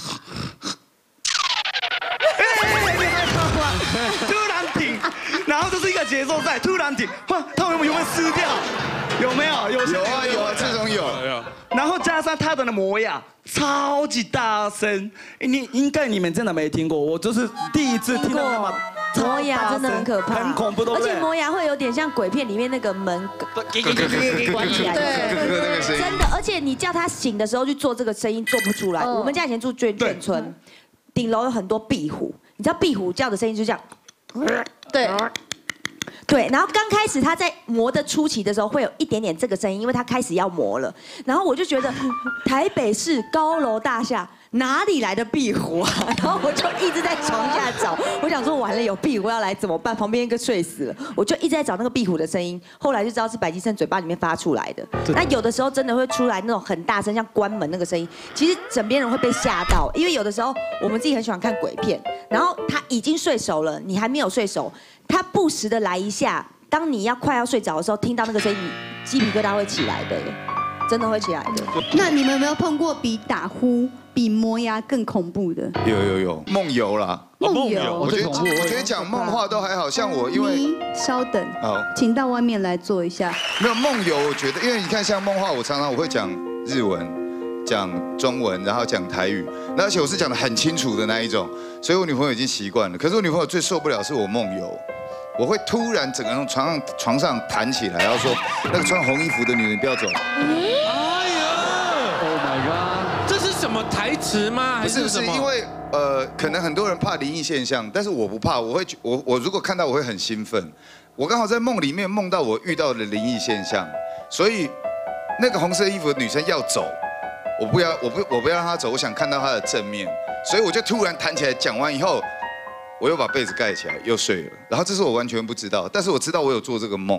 突然停，然后就是一个节奏在突然停，他有没有撕掉？有没有？有啊，这种有。 然后加上他的磨牙超级大声，你们真的没听过，我就是第一次听到那么磨牙真的很可怕， 很恐怖， 而且磨牙会有点像鬼片里面那个门关起来， 对， 真的，而且你叫他醒的时候去做这个声音做不出来。我们家以前住眷村，顶楼有很多壁虎，你知道壁虎叫的声音就这样，对，然后刚开始他在磨的初期的时候，会有一点点这个声音，因为他开始要磨了。然后我就觉得，台北市高楼大厦哪里来的壁虎啊？然后我就一直在床下找，我想说完了有壁虎要来怎么办？旁边一个睡死了，我就一直在找那个壁虎的声音。后来就知道是白吉胜嘴巴里面发出来的。那有的时候真的会出来那种很大声，像关门那个声音，其实枕边人会被吓到，因为有的时候我们自己很喜欢看鬼片，然后他已经睡熟了，你还没有睡熟。他不时的来一下，当你快要睡着的时候，听到那个声音，鸡皮疙瘩会起来的，真的会起来的。 那你们有没有碰过比打呼、比磨牙更恐怖的？ 有梦游啦。 梦游， 我觉得讲梦话都还好像我，因为你稍等，好，请到外面来坐一下。 没有梦游，我觉得，因为你看像梦话，我常常会讲日文、讲中文，然后讲台语，而且我是讲得很清楚的那一种，所以我女朋友已经习惯了。可是我女朋友最受不了是我梦游。我会突然整个从床上弹起来，然后说：“那个穿红衣服的女人不要走。” 哎呀 ！Oh my god！ 这是什么台词吗？还是什么？ 因为可能很多人怕灵异现象，但是我不怕。我如果看到我会很兴奋。我刚好在梦里面梦到我遇到了灵异现象，所以那个红色衣服的女生要走，我不要让她走，我想看到她的正面，所以我就突然弹起来。讲完以后。我又把被子盖起来，又睡了。然后这是我完全不知道，但是我知道我有做这个梦，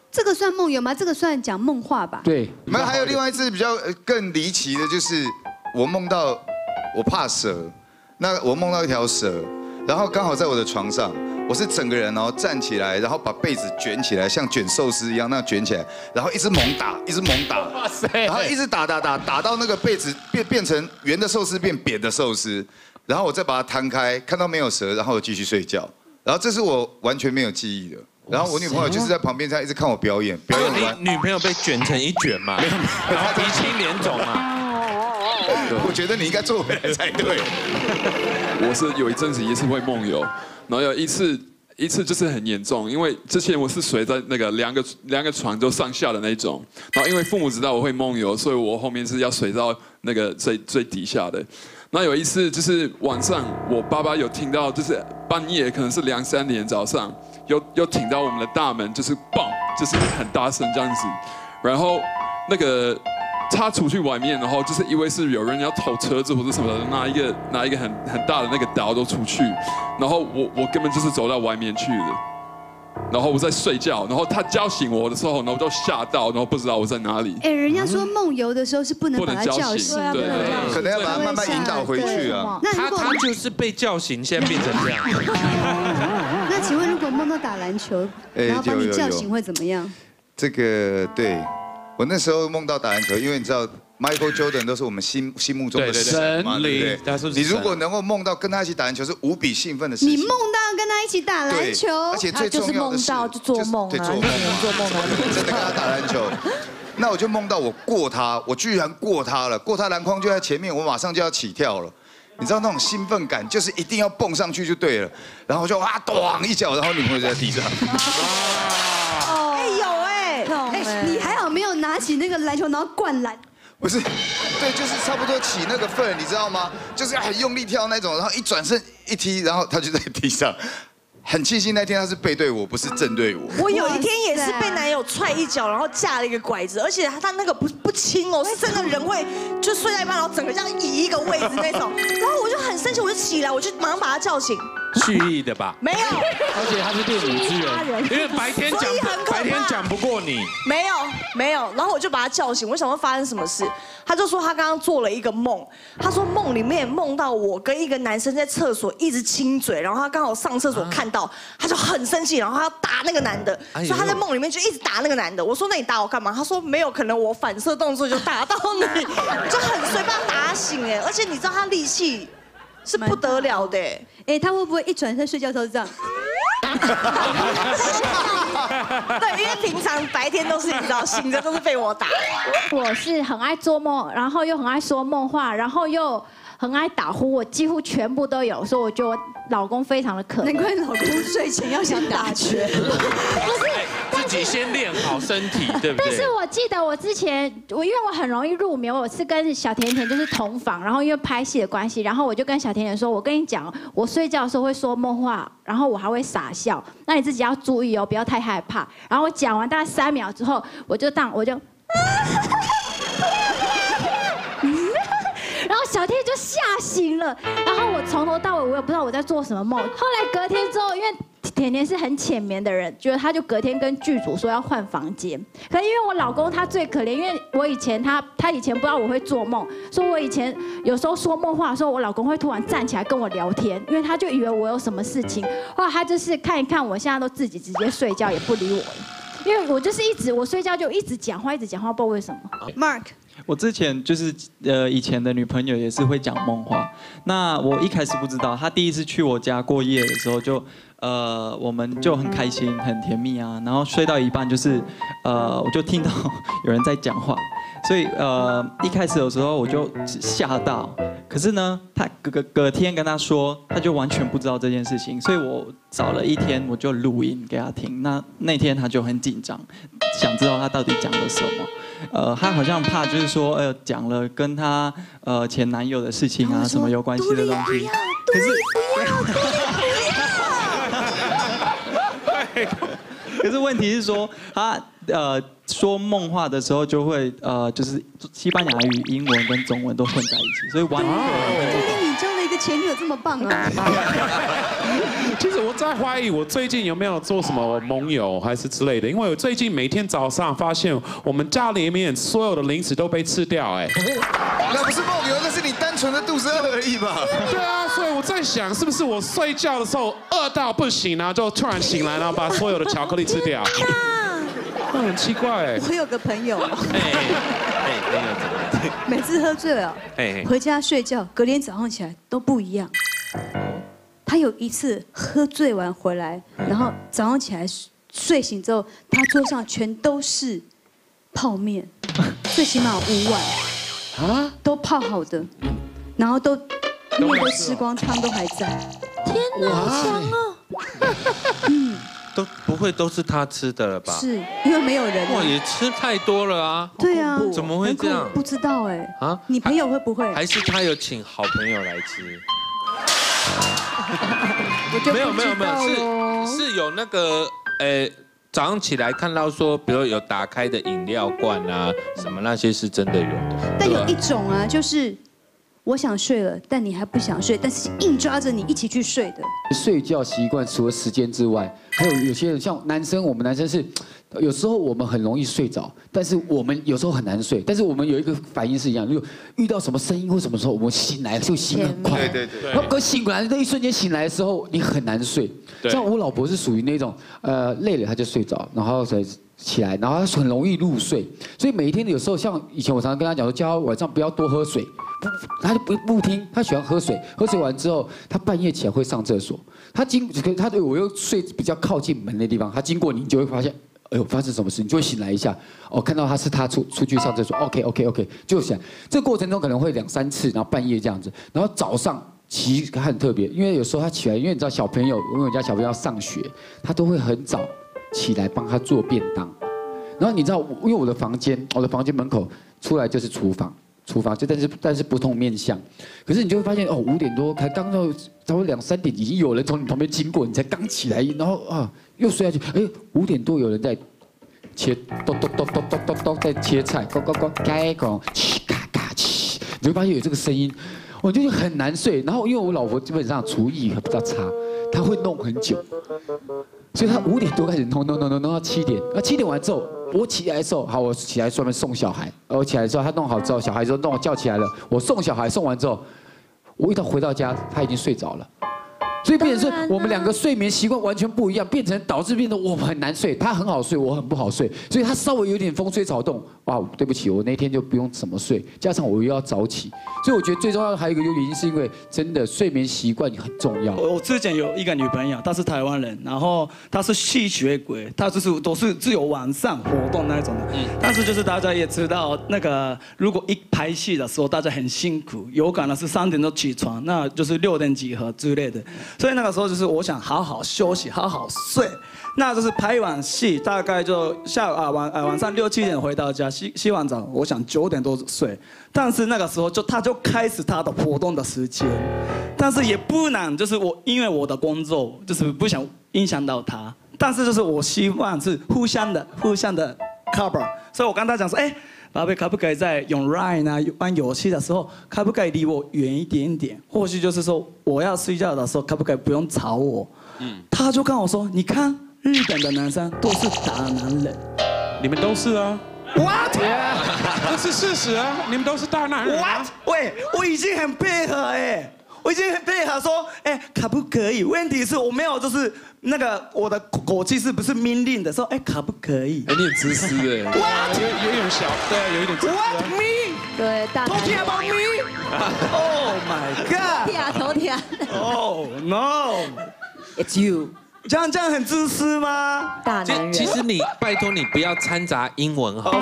这个算梦游吗？这个算讲梦话吧？ 对。 没有，还有另外一次比较更离奇的，就是我梦到我怕蛇，那我梦到一条蛇，然后刚好在我的床上，我是整个人然后站起来，然后把被子卷起来，像卷寿司一样那卷起来，然后一直猛打，一直猛打，哇塞，然后一直打到那个被子变成圆的寿司变扁的寿司，然后我再把它摊开，看到没有蛇，然后我继续睡觉，然后这是我完全没有记忆的。然后我女朋友就是在旁边这样一直看我表演完。 你女朋友被卷成一卷嘛？然后鼻青脸肿嘛？ 我觉得你应该坐回来才对。 我是有一阵子也是会梦游，然后有一次就是很严重，因为之前我是睡在那个两个床就上下的那种，然后因为父母知道我会梦游，所以我后面是要睡到那个最底下的。那有一次就是晚上，我爸爸有听到，就是半夜可能是2、3点早上，有听到我们的大门就是砰，就是很大声这样子，然后那个他出去外面，然后就是以为是有人要偷车子或者什么的，拿一个很大的那个刀都出去，然后我根本就是走到外面去了。然后我在睡觉，然后他叫醒我的时候，然后我就吓到，然后不知道我在哪里。 哎，人家说梦游的时候是不能把他叫醒， 对， 可能要把他慢慢引导回去啊。 他就是被叫醒，现在变成这样。 那请问，如果梦到打篮球，然后把你叫醒会怎么样？ 这个对，我那时候梦到打篮球，因为你知道。Michael Jordan 都是我们心目中的神嘛，对不对？你如果能够梦到跟他一起打篮球，是无比兴奋的事情。 你梦到跟他一起打篮球， 而且最重要的是， 就做梦啊， 对，做梦，真的跟他打篮球。那我就梦到我过他，我居然过他了，过他篮筐就在前面，我马上就要起跳了。你知道那种兴奋感，就是一定要蹦上去就对了。然后我就咚一脚，然后女朋友就在地上。 你还好没有拿起那个篮球然后灌篮。 不是，对，就是差不多起那个份，你知道吗？就是很用力跳那种，然后一转身一踢，然后他就在地上。很庆幸那天他是背对我，不是正对我。 我有一天也是被男友踹一脚，然后架了一个拐子，而且他那个不轻哦，是真的人会就睡在一半，然后整个这样移一个位置那种。然后我就很生气，我就起来，我就马上把他叫醒。 蓄意的吧？ 没有， 而且他是练武之人， 因为白天讲不过你。 没有，然后我就把他叫醒，我想说发生什么事，他就说他刚刚做了一个梦，他说梦里面梦到我跟一个男生在厕所一直亲嘴，然后他刚好上厕所看到，他就很生气，然后他要打那个男的，所以他在梦里面就一直打那个男的。我说那你打我干嘛？他说没有，可能我反射动作就打到你，就很随便打醒哎，而且你知道他力气。是不得了的， 哎，他会不会一转身睡觉都是这样？ 对，因为平常白天都是你知道，醒着都是被我打。 我是很爱做梦，然后又很爱说梦话，然后又很爱打呼，我几乎全部都有，所以我觉得我老公非常的可怜。 难怪老公睡前要想打拳。 不是。 自己先练好身体，对不对？ 但是我记得我之前，因为我很容易入眠，我是跟小甜甜就是同房，然后因为拍戏的关系，然后我就跟小甜甜说，我跟你讲，我睡觉的时候会说梦话，然后我还会傻笑，那你自己要注意哦，不要太害怕。然后我讲完大概3秒之后，我就，然后小甜就吓醒了，然后我从头到尾我也不知道我在做什么梦。后来隔天之后，因为甜甜是很浅眠的人，觉得他就隔天跟剧组说要换房间。可是因为我老公他最可怜，因为我以前他以前不知道我会做梦，所以我以前有时候说梦话的时候，我老公会突然站起来跟我聊天，因为他就以为我有什么事情。后来他就是看一看我现在都自己直接睡觉，也不理我了，因为我就是我睡觉就一直讲话，不知道为什么。 Mark。 我之前就是以前的女朋友也是会讲梦话，那我一开始不知道，她第一次去我家过夜的时候就我们就很开心很甜蜜啊，然后睡到一半就是我就听到有人在讲话，所以一开始的时候我就吓到，可是呢她隔天跟她说，她就完全不知道这件事情，所以我找了一天我就录音给她听，那天她就很紧张，想知道她到底讲了什么。她好像怕，就是说，讲了跟她前男友的事情啊，什么有关系的东西。可是问题是说，她说梦话的时候就会就是西班牙语、英文跟中文都混在一起，所以完全。 你交了一个前女友这么棒啊！ 其实我在怀疑我最近有没有做什么梦游还是之类的，因为我最近每天早上发现我们家里面所有的零食都被吃掉，哎， 那不是梦游，那是你单纯的肚子饿而已吧？ 对啊，所以我在想，是不是我睡觉的时候饿到不行，然后就突然醒来，然后把所有的巧克力吃掉？那很奇怪哎。 我有个朋友，每次喝醉了，回家睡觉，隔天早上起来都不一样。他有一次喝醉完回来，然后早上起来睡醒之后，他桌上全都是泡面，最起码5碗啊，都泡好的，然后都面都吃光，汤都还在。 天哪，好强哦！ 都不会都是他吃的了吧？ 是因为没有人。 哇，也吃太多了啊！ 对啊， 怎么会这样？ 不知道哎。 啊？ 你朋友会不会？ 还是他有请好朋友来吃？ 没有， 是有那个早上起来看到说，比如有打开的饮料罐啊，什么那些是真的有的。 但有一种啊，就是我想睡了，但你还不想睡，但是硬抓着你一起去睡的。 睡觉习惯除了时间之外，还有些人像男生，我们男生是有时候我们很容易睡着，但是我们有时候很难睡，但是我们有一个反应是一样，就遇到什么声音或什么时候，我们醒来就醒很快。 对。 然后可醒过来的一瞬间醒来的时候，你很难睡。像我老婆是属于那种累了她就睡着，然后才起来，然后她很容易入睡，所以每一天有时候像以前我常常跟她讲说，叫她晚上不要多喝水，她就不听，她喜欢喝水，喝水完之后，她半夜起来会上厕所，她对我又睡比较靠近门的地方，她经过你就会发现。哎呦，发生什么事？你就会醒来一下，哦，看到他是他出去上厕所 ，OK， 就醒来。这个过程中可能会2、3次，然后半夜这样子，然后早上他很特别，因为有时候他起来，因为你知道小朋友，因为我家小朋友要上学，他都会很早起来帮他做便当。然后你知道，因为我的房间门口出来就是厨房就但是不同面向，可是你就会发现哦，5点多才刚到，差不多2、3点已经有人从你旁边经过，你才刚起来，然后又睡下去，哎，5点多有人在切，咚在切菜，开口，咔咔起，你会发现有这个声音，我就很难睡。然后因为我老婆基本上厨艺比较差，她会弄很久，所以她5点多开始弄到7点，那7点完之后。我起来的时候，好，我起来专门送小孩。我起来之后，他弄好之后，小孩就弄我叫起来了。我送小孩送完之后，我回到家，他已经睡着了。所以变成是我们2个睡眠习惯完全不一样，导致变得我很难睡，他很好睡，我很不好睡。所以他稍微有点风吹草动，哇，对不起，我那天就不用怎么睡，加上我又要早起，所以我觉得最重要的还有一个原因是因为真的睡眠习惯很重要。 我之前有一个女朋友，她是台湾人，然后她是吸血鬼，她都是只有晚上活动那种的。但是就是大家也知道，那个如果一拍戏的时候，大家很辛苦，有可能是3点钟起床，那就是6点集合之类的。所以那个时候就是我想好好休息，好好睡。那就是拍完戏，大概就晚上6、7点回到家，洗完澡，我想9点多睡。但是那个时候他就开始他的活动的时间，但是也不能就是因为我的工作就是不想影响到他，但是就是我希望是互相的 cover。所以我跟他讲说，宝贝，可不可以在用 Line 啊玩游戏的时候，可不可以离我远一点点？或许就是说我要睡觉的时候，可不可以不用吵我？他就跟我说，你看日本的男生都是大男人， 你们都是啊。 What？ 这是事实啊，你们都是大男人。 What？ 喂，我已经很配合我已经很配合说，可不可以？问题是我没有就是那个我的口气是不是命令的说，可不可以？ 你很自私有一点小，对啊，有一点自私。 What me？ 对，大男人。 Talking about me？Oh my god！ 头条。 Oh no！It's you。这样很自私吗？ 大男人。 其实拜托你不要掺杂英文好。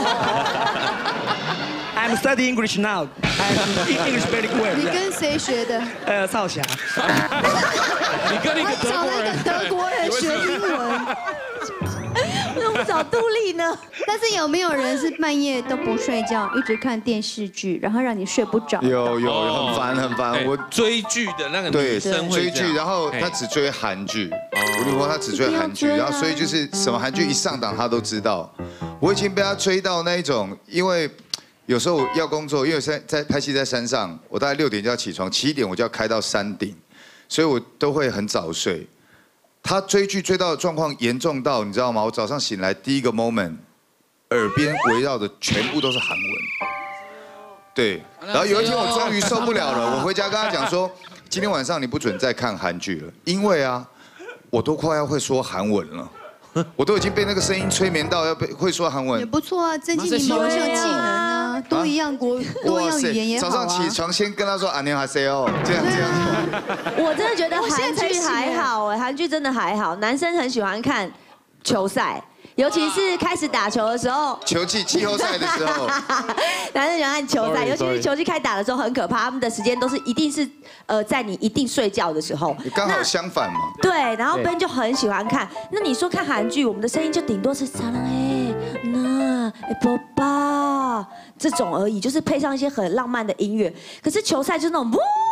I'm studying English now. I'm English very well. 你跟谁学的？ 少侠。 你跟一个找了一个德国人学英文。为什么不找杜丽呢？但是有没有人是半夜都不睡觉，一直看电视剧，然后让你睡不着？ 有，很烦。我追剧的那个女生追剧，然后她只追韩剧。我女朋友她只追韩剧，然后所以就是什么韩剧一上档她都知道。我已经被她追到那一种，因为有时候要工作，因为在拍戏在山上，我大概6点就要起床，7点我就要开到山顶。 所以我都会很早睡。他追剧追到的状况严重到，你知道吗？我早上醒来第一个 moment， 耳边围绕的全部都是韩文。对，然后有一天我终于受不了了，我回家跟他讲说，今天晚上你不准再看韩剧了，因为啊，我都快要会说韩文了。我都已经被那个声音催眠到要会说韩文， 也不错啊，增进你某项技能啊，多一样多样语言也好啊。 早上起床先跟他说안녕하세요，这样。 我真的觉得韩剧还好哎，韩剧真的还好，男生很喜欢看球赛。尤其是开始打球的时候， 球季季后赛的时候， 男生喜欢看球赛，尤其是球季开打的时候很可怕，他们的时间都是一定是在你一定睡觉的时候， 刚好相反嘛。 对，然后Ben就很喜欢看。那你说看韩剧，我们的声音就顶多是사랑해那宝宝这种而已，就是配上一些很浪漫的音乐。可是球赛就是那种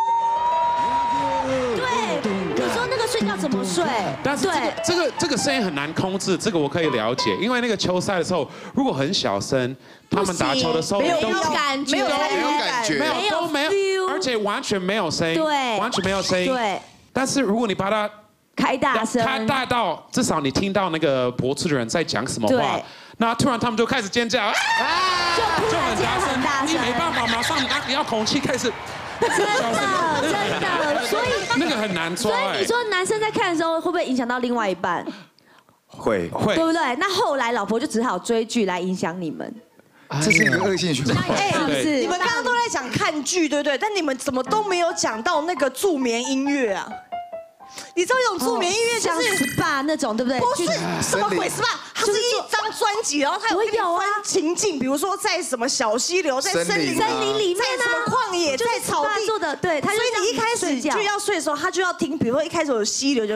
对，你说那个睡觉怎么睡？ 但是这个声音很难控制，这个我可以了解，因为那个球赛的时候，如果很小声，他们打球的时候没有感觉， 没有感觉， 都没有，而且完全没有声音， 对， 完全没有声音。 对。 但是如果你把它开大声， 开大到至少你听到那个脖子的人在讲什么话，那突然他们就开始尖叫，就很大声，你没办法，马上要口气开始。 真的，所以那个很难抓。 所以你说男生在看的时候会不会影响到另外一半？ 会， 对不对？那后来老婆就只好追剧来影响你们。 这是一个恶性循环。 是你们刚刚都在讲看剧，对不对？但你们怎么都没有讲到那个助眠音乐啊？你知道有种助眠音乐像 SPA 那种，对不对？ 不是什么鬼 SPA，它是一张专辑，然后它有分情境，比如说在什么小溪流，在森林里面，在什么旷野，在草地做的，对。所以你一开始就要睡的时候，他就要听，比如说一开始有溪流，就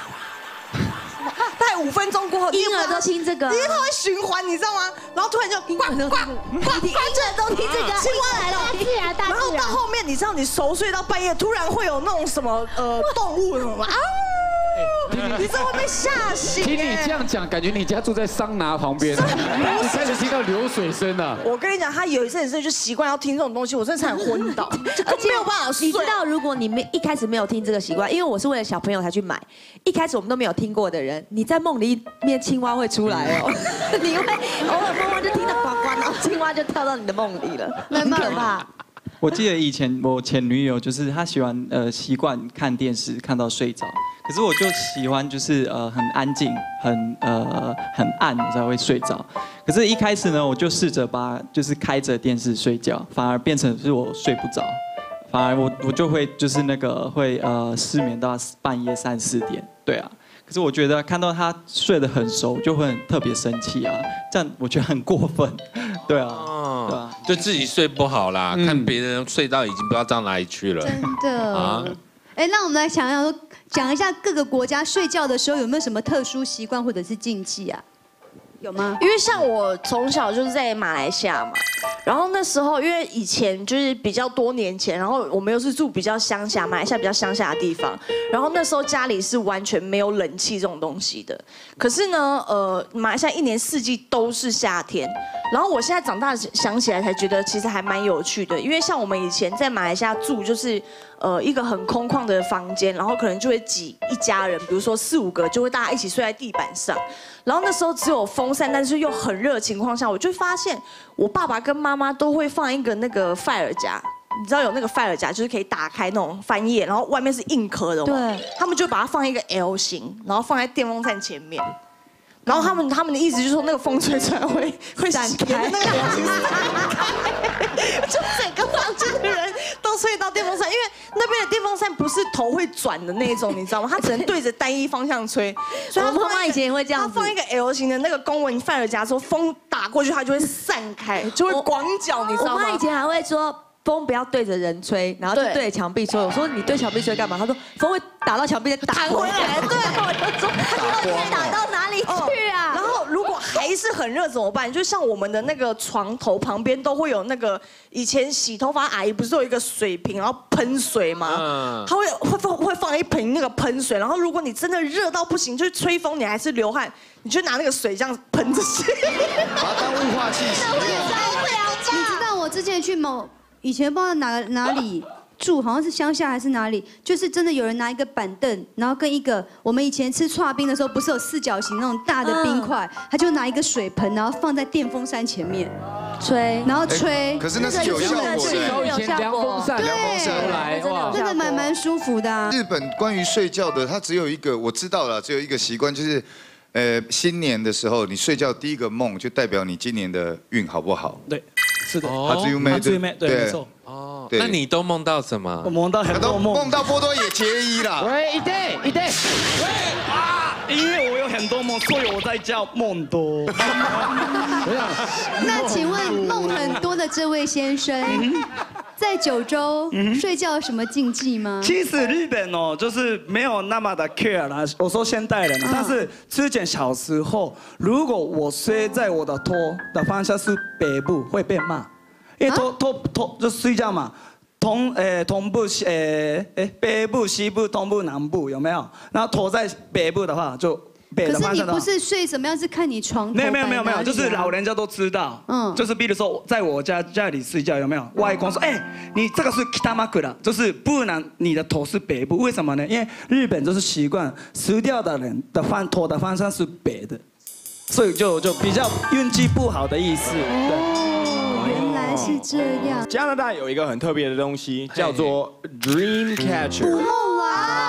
大概5分钟过后， 婴儿都听这个， 因为它会循环，你知道吗？然后突然就呱呱呱，婴儿都听这个，青蛙来了，然后到后面，你知道你熟睡到半夜，突然会有那种什么动物什么啊。你这会被吓醒。 听你这样讲，感觉你家住在桑拿旁边，你开始听到流水声了。 我跟你讲，他有一阵子就习惯要听这种东西，我真的差点昏倒，而且没有办法睡。 你知道，如果你一开始没有听这个习惯，因为我是为了小朋友才去买，一开始我们都没有听过的人，你在梦里面青蛙会出来哦，你会偶尔梦梦就听到呱呱，然后青蛙就跳到你的梦里了，很可怕。 我记得以前我前女友就是她喜欢习惯看电视看到睡着，可是我就喜欢就是很安静很暗我才会睡着。可是一开始呢，我就试着就是开着电视睡觉，反而变成是我睡不着，反而我就会就是那个会失眠到半夜3、4点，对啊。可是我觉得看到他睡得很熟，就会特别生气啊，这样我觉得很过分，对啊，对啊， 就自己睡不好啦，看别人睡到已经不知道到哪里去了， 真的啊。哎，那我们来讲一下各个国家睡觉的时候有没有什么特殊习惯或者是禁忌啊？有吗？ 因为像我从小就是在马来西亚嘛，然后那时候因为以前就是比较多年前，然后我们又是住比较乡下，马来西亚比较乡下的地方，然后那时候家里是完全没有冷气这种东西的。可是呢，马来西亚1年4季都是夏天。然后我现在长大想起来才觉得其实还蛮有趣的，因为像我们以前在马来西亚住就是一个很空旷的房间，然后可能就会挤一家人，比如说4、5个，就会大家一起睡在地板上。然后那时候只有风扇，但是又很热的情况下，我就发现我爸爸跟妈妈都会放一个那个盖尔夹，你知道有那个盖尔夹，就是可以打开那种翻页，然后外面是硬壳的，对，他们就把它放一个 L 型，然后放在电风扇前面。然后他们的意思就是说，那个风吹出来会散开，那个流星散开，就整个房间的人都吹到电风扇，因为那边的电风扇不是头会转的那种，你知道吗？它只能对着单一方向吹。 所以我妈妈以前也会这样子， 她放一个 L 型的那个公文范尔夹，说风打过去它就会散开，就会广角，你知道吗？ 我妈以前还会说。风不要对着人吹，然后就对着墙壁吹。我说你对墙壁吹干嘛？他说风会打到墙壁再弹回来。对，我就说他到底打到哪里去啊？ 然后如果还是很热怎么办？就像我们的那个床头旁边都会有那个以前洗头发阿姨不是有一个水瓶，然后喷水吗？她会放一瓶那个喷水，然后如果你真的热到不行，就是吹风你还是流汗，你就拿那个水这样喷着去， 把它当雾化器使用。 你知道我之前去以前不知道哪里住，好像是乡下还是哪里，就是真的有人拿一个板凳，然后跟一个我们以前吃剉冰的时候，不是有四角形那种大的冰块，他就拿一个水盆，然后放在电风扇前面吹，然后吹。 可是那是有效果的， 以前凉风扇， 对，真的蛮舒服的。 日本关于睡觉的，它只有一个我知道了，只有一个习惯就是。新年的时候，你睡觉第一个梦就代表你今年的运好不好？ 对，是的。 哈兹妹， 对，没错。 哦，那你都梦到什么？ 我梦到很多梦， 梦到波多野结衣啦。 喂，一对， 因为我有很多梦，所以我在叫梦多。 那请问梦很多的这位先生，在九州睡觉有什么禁忌吗？ 其实日本哦，就是没有那么的 care 啦。我说现代人，但是之前小时候，如果我睡在我的头的方向是北部，会被骂，因为头就睡觉嘛。东部北部、西部、东部、南部有没有？然后头在北部的话就。 可是你不是睡什么样？是看你床头。 没有，就是老人家都知道。就是比如说在我家里睡觉有没有？外公说，你这个是北枕，就是不能你的头是北部，为什么呢？因为日本就是习惯死掉的人的头的方向是北的，所以就比较运气不好的意思。 原来是这样。 加拿大有一个很特别的东西，叫做 Dream Catcher。 捕梦网。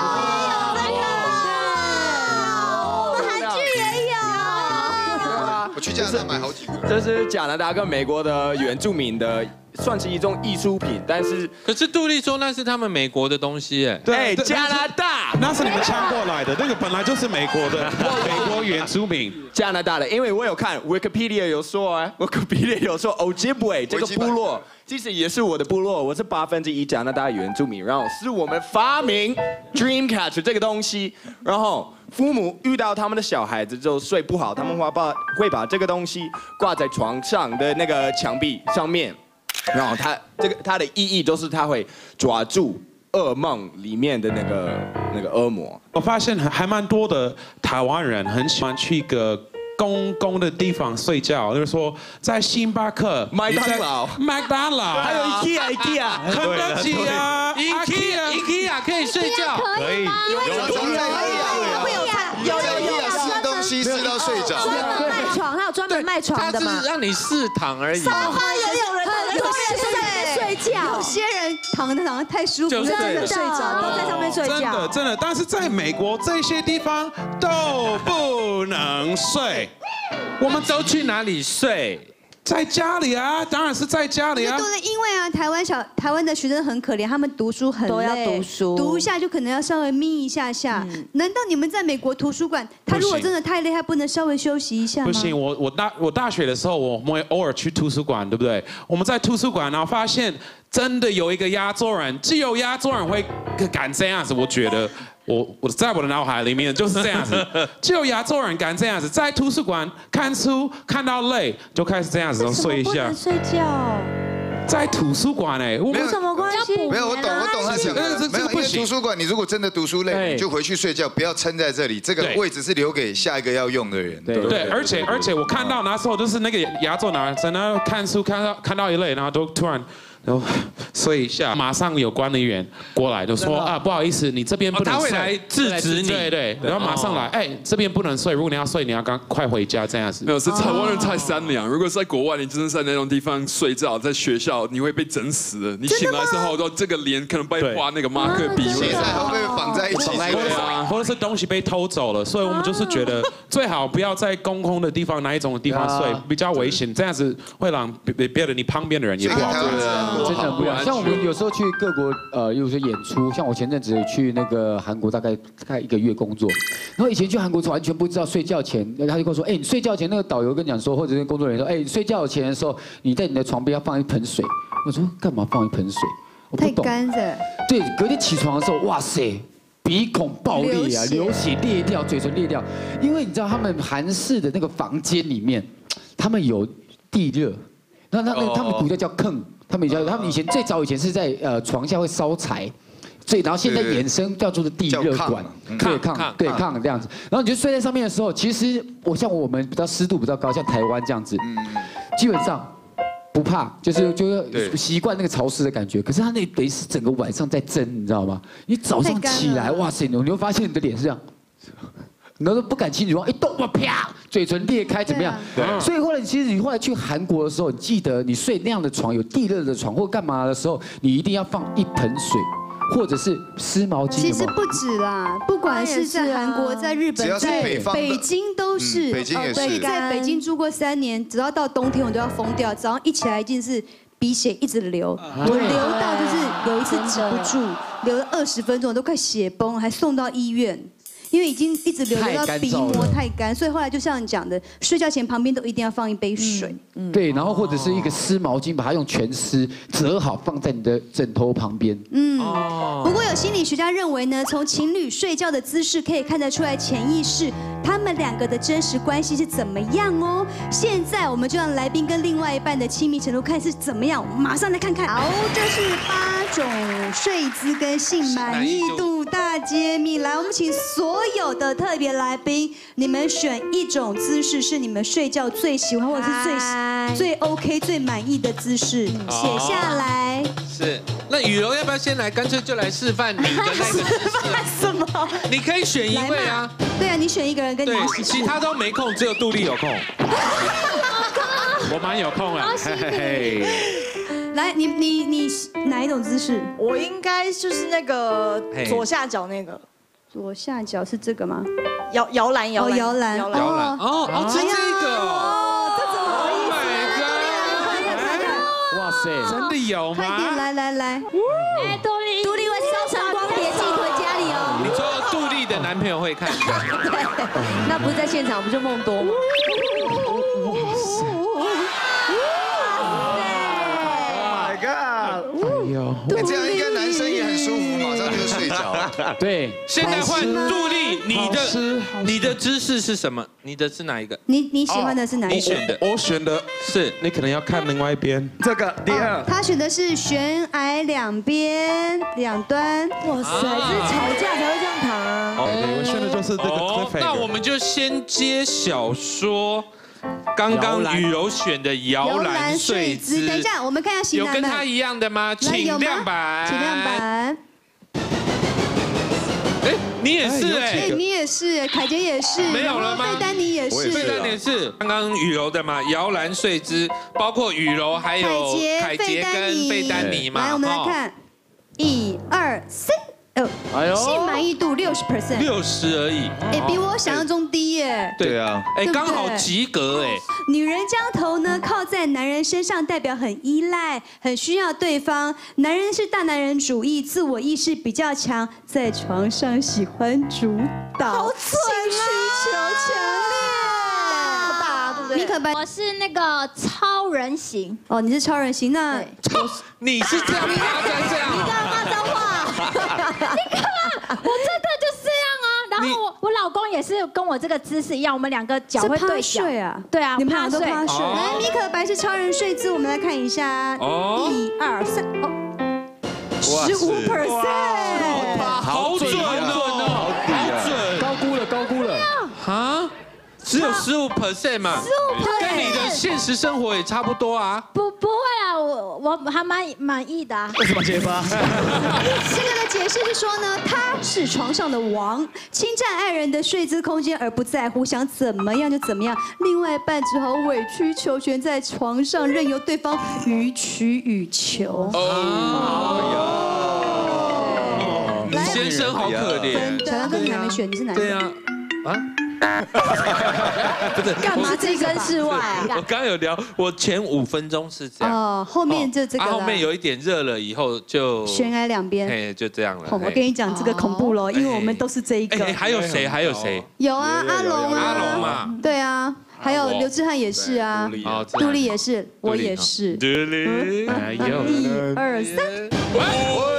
我去加拿大买好几个。 这是加拿大跟美国的原住民的，算是一种艺术品，但是可是杜丽说那是他们美国的东西哎。 对，加拿大那是你们抢过来的，那个本来就是美国的，美国原住民。 加拿大的，因为我有看 Wikipedia 有说，Wikipedia 有说 Ojibwe 这个部落。其实也是我的部落，我是1%加拿大原住民，然后是我们发明 Dreamcatcher 这个东西，然后父母遇到他们的小孩子就睡不好，他们会把这个东西挂在床上的那个墙壁上面，然后它的意义就是它会抓住噩梦里面的那个恶魔。 我发现还蛮多的台湾人很喜欢去一个公共的地方睡觉，就是说在星巴克、 麦当劳， 还有 IKEA， 肯德基啊 ，IKEA 可以睡觉， 可以， 有试东西试到睡着， 卖床，他有专门卖床的嘛？ 他是让你试躺而已。 沙发也有人在睡觉， 有些人躺得太舒服，真的睡着， 都在上面睡觉。 真的，但是在美国这些地方都不能睡。 我们都去哪里睡？ 在家里啊，当然是在家里啊。 对，因为啊，台湾的学生很可怜，他们读书很累， 都要读书， 读一下就可能要稍微眯一下。难道你们在美国图书馆，他如果真的太累，他不能稍微休息一下吗？ 不行，我大学的时候，我们会偶尔去图书馆，对不对？我们在图书馆，然后发现真的有一个亚洲人，只有亚洲人会敢这样子，我觉得。我在我的脑海里面就是这样子，只有亚洲人敢这样子，在图书馆看书看到累就开始这样子睡一下。 不能睡觉。 在图书馆有什么关系？ 没有，我懂他讲的。没有，因为图书馆你如果真的读书累，你就回去睡觉，不要撑在这里。这个位置是留给下一个要用的人。 对，而且我看到那时候就是那个亚洲男生，然后看书看到一累，然后都突然。然后睡一下，马上有管理员过来就说不好意思，你这边不能睡， 他会来制止你， 对，然后马上来，这边不能睡，如果你要睡，你要赶快回家这样子。 没有，是台湾人太善良，如果是在国外，你真的在那种地方睡觉，在学校你会被整死的。你醒来之后，都这个脸可能被画那个马克笔， 现在会被绑在一起， 或者是东西被偷走了，所以我们就是觉得最好不要在公共的地方哪一种地方睡，比较危险，这样子会让别的你旁边的人也不好睡。 真的不一样。像我们有时候去各国，例如说演出，像我前阵子去那个韩国，大概1个月工作，然后以前去韩国完全不知道睡觉前，他就跟我说，你睡觉前那个导游跟你讲说，或者是工作人员说，你睡觉前的时候，你在你的床边要放一盆水。我说干嘛放一盆水？我不懂。 太干了。 对，隔天起床的时候，哇塞，鼻孔爆裂啊，流血裂掉，嘴唇裂掉，因为你知道他们韩式的那个房间里面，他们有地热，那他们古代叫炕。他们以前最早以前是在床下会烧柴，然后现在衍生叫做地热管，对炕这样子。然后你就睡在上面的时候，其实像我们比较湿度比较高，像台湾这样子，基本上不怕，就是习惯那个潮湿的感觉。可是他那得是整个晚上在蒸，你知道吗？你早上起来，哇塞，你会发现你的脸是这样。然后都不敢亲女方，一动哇啪，嘴唇裂开怎么样？对。所以后来其实你后来去韩国的时候，你记得你睡那样的床，有地热的床或干嘛的时候，你一定要放1盆水，或者是湿毛巾。 其实不止啦，不管是在韩国、在日本、在北京都是。 北京也是。 在北京住过3年，只要到冬天我都要疯掉，早上一起来一定是鼻血一直流，我流到就是有一次止不住，流了20分钟，我都快血崩，还送到医院。因为已经一直流到鼻膜太干，所以后来就像你讲的，睡觉前旁边都一定要放一杯水。 对，然后或者是一个湿毛巾，把它用全湿折好放在你的枕头旁边。 不过有心理学家认为呢，从情侣睡觉的姿势可以看得出来潜意识他们2个的真实关系是怎么样哦。现在我们就让来宾跟另外一半的亲密程度看是怎么样，马上来看看。好，这是8种睡姿跟性满意度大揭秘。来，我们请所有的特别来宾，你们选1种姿势是你们睡觉最喜欢或者是最 OK 最满意的姿势，写下来。 是，那雨柔要不要先来？干脆就来示范你的那个姿势。 什么？ 你可以选1位啊。 对啊，你选1个人跟你一起。 其他都没空，只有杜丽有空。 我蛮有空啊。嘿嘿嘿。 来，你哪一种姿势？ 我应该就是那个左下角那个。 左下角是这个吗？ 摇篮。 哦，摇篮。 哦，是这个哦。 这怎么好意思？哇塞，真的有吗？ 快点，来。 哎，杜丽会收藏光碟寄回家里哦。 你说杜丽的男朋友会看？ 那不是在现场，不就梦多吗？ 这样应该男生也很舒服，马上就睡着了。 对， 现在换杜丽，你的姿势是什么？你的是哪一个？ 你喜欢的是哪一个？ 你选的， 我选的是你可能要看另外一边。 这个第2， 他选的是悬崖两边2端。 哇塞，是吵架才会这样躺啊。 对，我选的就是这个。 那我们就先揭晓说。刚刚雨柔选的摇篮睡姿， 等一下，我们看一下型男们有跟他一样的吗？请亮板， 请亮板。 哎，你也是哎， 你也是，凯杰也是， 没有了吗？ 费丹妮也是， 费丹妮是刚刚雨柔的嘛？摇篮睡姿，包括雨柔还有凯杰跟费丹妮嘛？ 来，我们来看，1、2、3。性满意度60%，60 而已， 哎，比我想象中低耶。 对啊， 哎，刚好及格哎。 女人将头呢靠在男人身上，代表很依赖，很需要对方。男人是大男人主义，自我意识比较强，在床上喜欢主导，性需求强烈。 大，对不对？ 米可白， 我是那个超人型。 哦，你是超人型，那你是这样，你这样， 你干嘛骂脏话？你干嘛？我真的就是这样啊。然后我老公也是跟我这个姿势一样，我们2个脚会对角。 睡啊？ 对啊， 你们俩都趴睡。 来， 米可白是超人睡姿，我们来看一下。1、2、3，哦，15%， 好准哦，好准， 高估了。 啊？只有15%嘛，15%，跟你的现实生活也差不多啊。 不会啊，我还蛮满意的啊。 为什么结巴？ 这个的解释是说呢，他是床上的王，侵占爱人的睡姿空间而不在乎，想怎么样就怎么样。另外一半只好委曲求全，在床上任由对方予取予求。 先生好可怜。 小杨哥，你还没选，你是哪一个？ 对啊，不是干嘛置身事外啊？ 我刚刚有聊，我前5分钟是这样， 哦，后面就这个， 后面有一点热了以后就悬崖两边， 哎，就这样了。 我跟你讲，这个恐怖咯，因为我们都是这一个。 还有谁？还有谁？ 有啊，阿龙啊， 阿龙嘛， 对啊，还有刘志汉也是啊，杜丽也是，我也是。 杜丽，哎呦 ，1、2、3。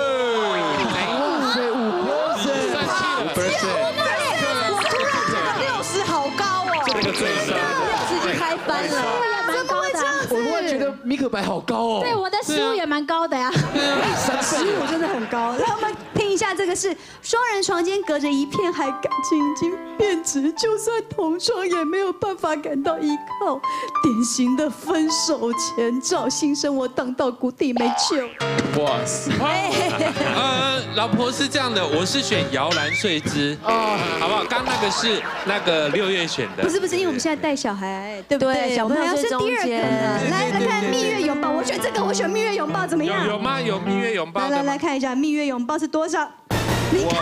米可白好高哦， 对，我的15也蛮高的呀， 15真的很高。来，我们听一下。 下这个是双人床间隔着一片海，感情已经变质，就算同床也没有办法感到依靠，典型的分手前兆，性生活荡到谷底没救。 哇塞！老婆是这样的，我是选摇篮睡姿哦，好不好？刚那个是那个6月选的， 不是，因为我们现在带小孩，对不对？ 小朋友是第2个呢。 来看蜜月拥抱，我选这个，我选蜜月拥抱怎么样？ 有吗？有蜜月拥抱。 来看一下蜜月拥抱是多少？你看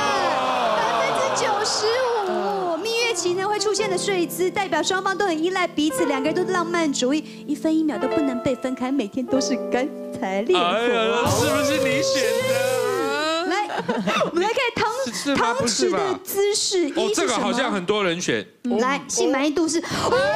，95%。蜜月期呢会出现的睡姿，代表双方都很依赖彼此，2个人都是浪漫主义，1分1秒都不能被分开，每天都是干柴烈火。 哎呀，是不是你选的？ 我们来看汤匙的姿势。 哦，这个好像很多人选。 来，性满意度是。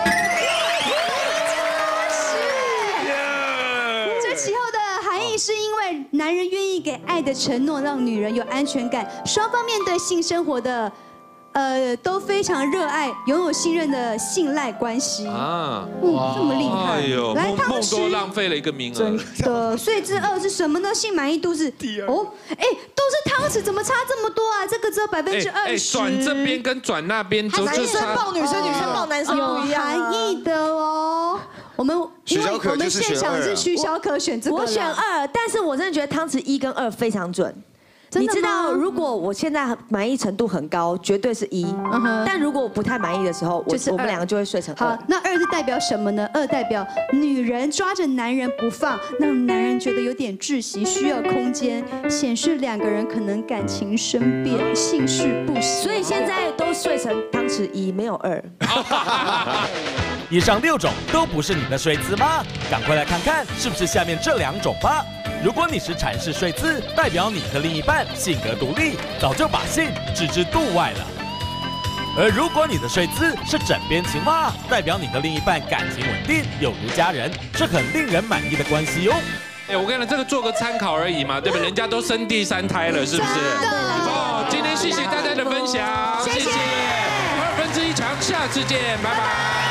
这其后的含义是因为男人愿意给爱的承诺，让女人有安全感，双方面对性生活的。都非常热爱，拥有信任的信赖关系啊！哇，这么厉害！哎呦， 来，梦多浪费了一个名额。 真的，睡姿2是什么呢？性满意度是哦，哎，都是汤匙，怎么差这么多啊？这个只有20%。 转这边跟转那边就男生抱女生，女生抱男生不一样， 有含义的哦。我们因为我们现场是徐小可选这个， 我选2，但是我真的觉得汤匙1跟2非常准。你知道，如果我现在满意程度很高，绝对是1。但如果我不太满意的时候，我们2个就会睡成2。 好，那2是代表什么呢？2代表女人抓着男人不放，让男人觉得有点窒息，需要空间，显示2个人可能感情生变，性事不行。 所以现在都睡成汤匙1，没有2。 以上6种都不是你的睡姿吗？赶快来看看是不是下面这2种吧。如果你是阐释睡姿，代表你的另一半性格独立，早就把性置之度外了。而如果你的睡姿是枕边情话，代表你的另一半感情稳定，有如家人，是很令人满意的关系哟。 哎，我跟你讲，这个做个参考而已嘛，对不对？人家都生第3胎了，是不是？哦，今天谢谢大家的分享，谢谢2分之1强，下次见，拜拜。